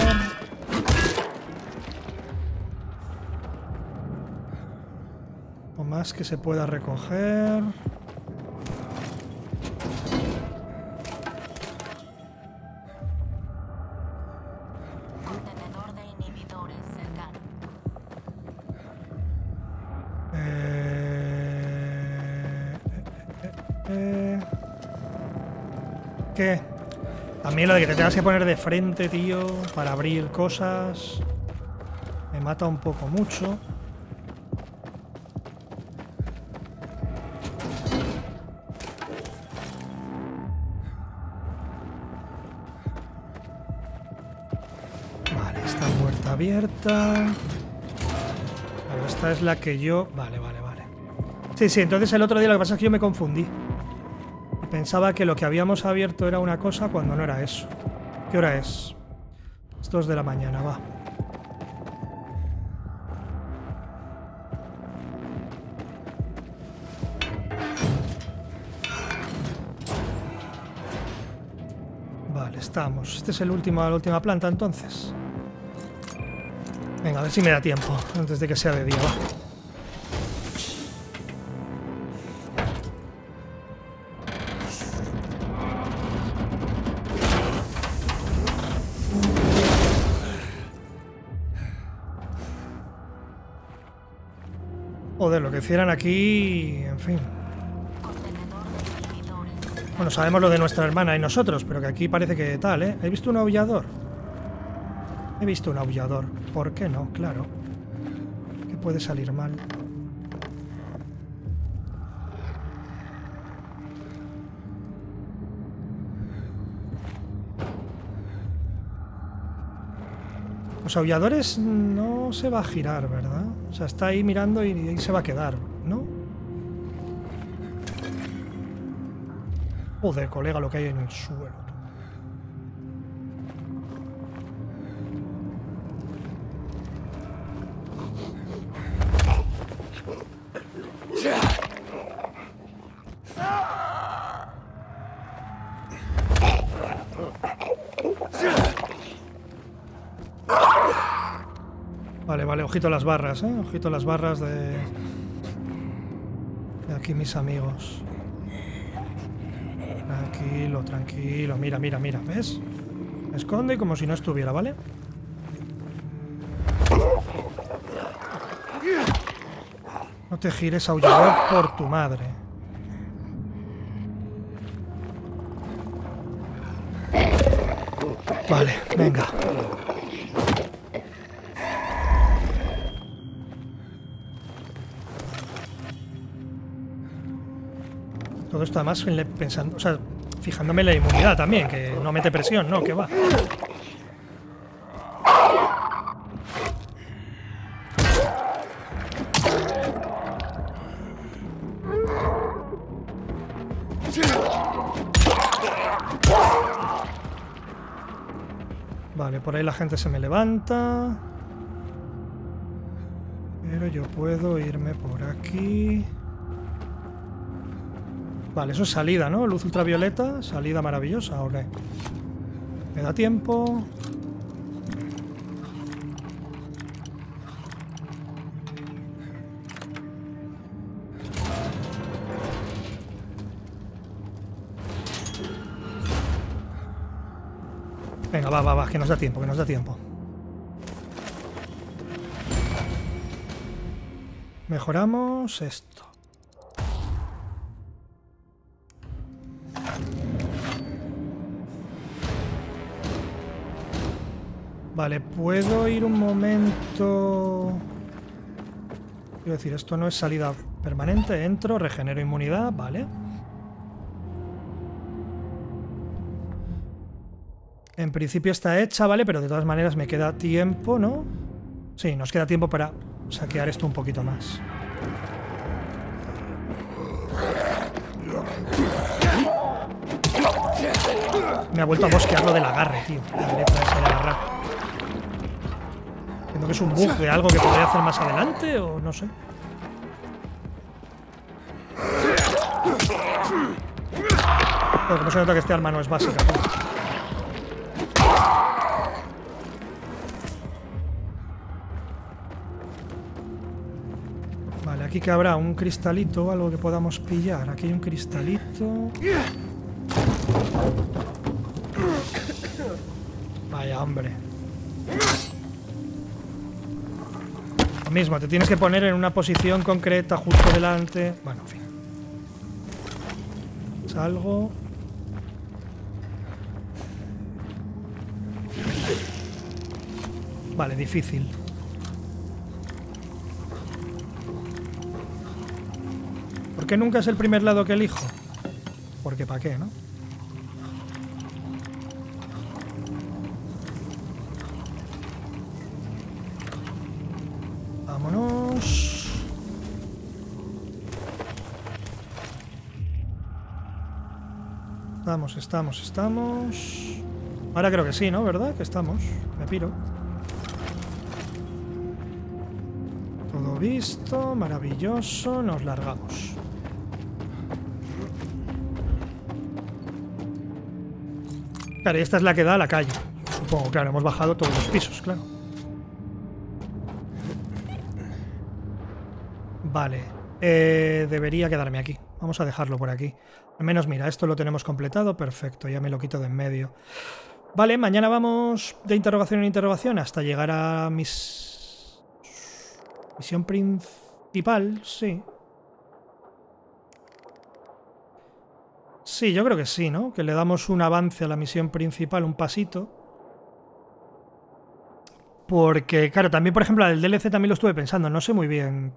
[SPEAKER 1] O más que se pueda recoger. ¿Qué? También lo de que te tengas que poner de frente, tío, para abrir cosas, me mata un poco mucho. Vale, esta puerta abierta. Pero esta es la que yo... Vale. Sí, entonces el otro día lo que pasa es que yo me confundí. Pensaba que lo que habíamos abierto era una cosa cuando no era eso. ¿Qué hora es? Es 2 de la mañana, va. Vale, estamos. Este es la última planta, entonces. Venga, a ver si me da tiempo antes de que sea de día, va. Joder, lo que hicieran aquí... En fin. Bueno, sabemos lo de nuestra hermana y nosotros, pero que aquí parece que tal, ¿eh? ¿He visto un aullador? He visto un aullador. ¿Por qué no? Claro. ¿Qué puede salir mal? Los aulladores no se va a girar, ¿verdad? O sea, está ahí mirando y ahí se va a quedar, ¿no? Joder, colega, lo que hay en el suelo. Vale, ojito a las barras, ¿eh? Ojito a las barras de aquí mis amigos. Tranquilo, tranquilo. Mira, mira, mira. ¿Ves? Me esconde como si no estuviera, ¿vale? No te gires, aullador, por tu madre. Vale, venga. Todo esto además pensando, o sea, fijándome en la inmunidad también, que no mete presión, ¿no? Que va. Vale, por ahí la gente se me levanta. Pero yo puedo irme por aquí. Vale, eso es salida, ¿no? Luz ultravioleta, salida maravillosa, ok. Me da tiempo. Venga, va, que nos da tiempo, que nos da tiempo. Mejoramos esto. Vale, puedo ir un momento... Quiero decir, esto no es salida permanente. Entro, regenero inmunidad, vale. En principio está hecha, ¿vale? Pero de todas maneras me queda tiempo, ¿no? Sí, nos queda tiempo para saquear esto un poquito más. Me ha vuelto a mosquear lo del agarre, tío. La letra esa de agarrar. Entiendo que es un bug de algo que podría hacer más adelante o no sé. Pero como se nota que este arma no es básica, tío. Vale, aquí que habrá un cristalito o algo que podamos pillar. Aquí hay un cristalito. Vaya, hombre. Lo mismo, te tienes que poner en una posición concreta justo delante. Bueno, en fin. Salgo. Vale, difícil. ¿Por qué nunca es el primer lado que elijo? Porque ¿para qué, no? Vámonos. Estamos. Ahora creo que sí, ¿no? ¿Verdad? Que estamos. Me piro. Todo visto, maravilloso. Nos largamos. Claro, y esta es la que da a la calle. Supongo, claro, hemos bajado todos los pisos, claro. Vale. Debería quedarme aquí. Vamos a dejarlo por aquí. Al menos, mira, esto lo tenemos completado. Perfecto, ya me lo quito de en medio. Vale, mañana vamos de interrogación en interrogación hasta llegar a misión principal. principal, sí. Sí, yo creo que sí, ¿no? Que le damos un avance a la misión principal, un pasito. Porque, claro, también, por ejemplo, el DLC también lo estuve pensando. No sé muy bien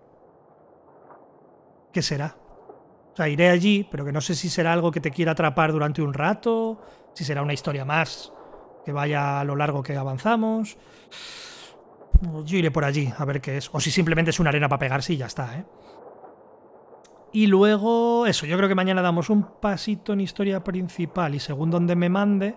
[SPEAKER 1] qué será. O sea, iré allí, pero que no sé si será algo que te quiera atrapar durante un rato, si será una historia más que vaya a lo largo que avanzamos. Yo iré por allí a ver qué es. O si simplemente es una arena para pegarse y ya está, ¿eh? Y luego, eso, yo creo que mañana damos un pasito en historia principal y según donde me mande,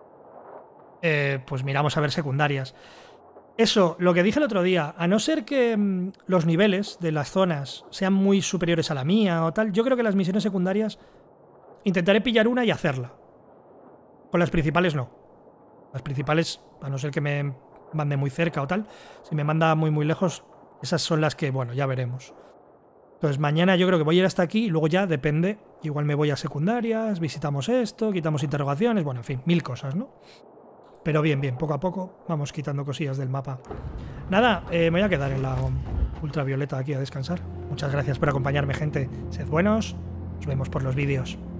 [SPEAKER 1] pues miramos a ver secundarias. Eso, lo que dije el otro día, a no ser que los niveles de las zonas sean muy superiores a la mía o tal, yo creo que las misiones secundarias intentaré pillar una y hacerla. Con las principales no. Las principales, a no ser que me mande muy cerca o tal, si me manda muy lejos, esas son las que, bueno, ya veremos. Entonces mañana yo creo que voy a ir hasta aquí y luego ya depende, igual me voy a secundarias, visitamos esto, quitamos interrogaciones, bueno, en fin, 1000 cosas, ¿no? Pero bien, poco a poco vamos quitando cosillas del mapa. Nada, me voy a quedar en la ultravioleta aquí a descansar. Muchas gracias por acompañarme, gente. Sed buenos, nos vemos por los vídeos.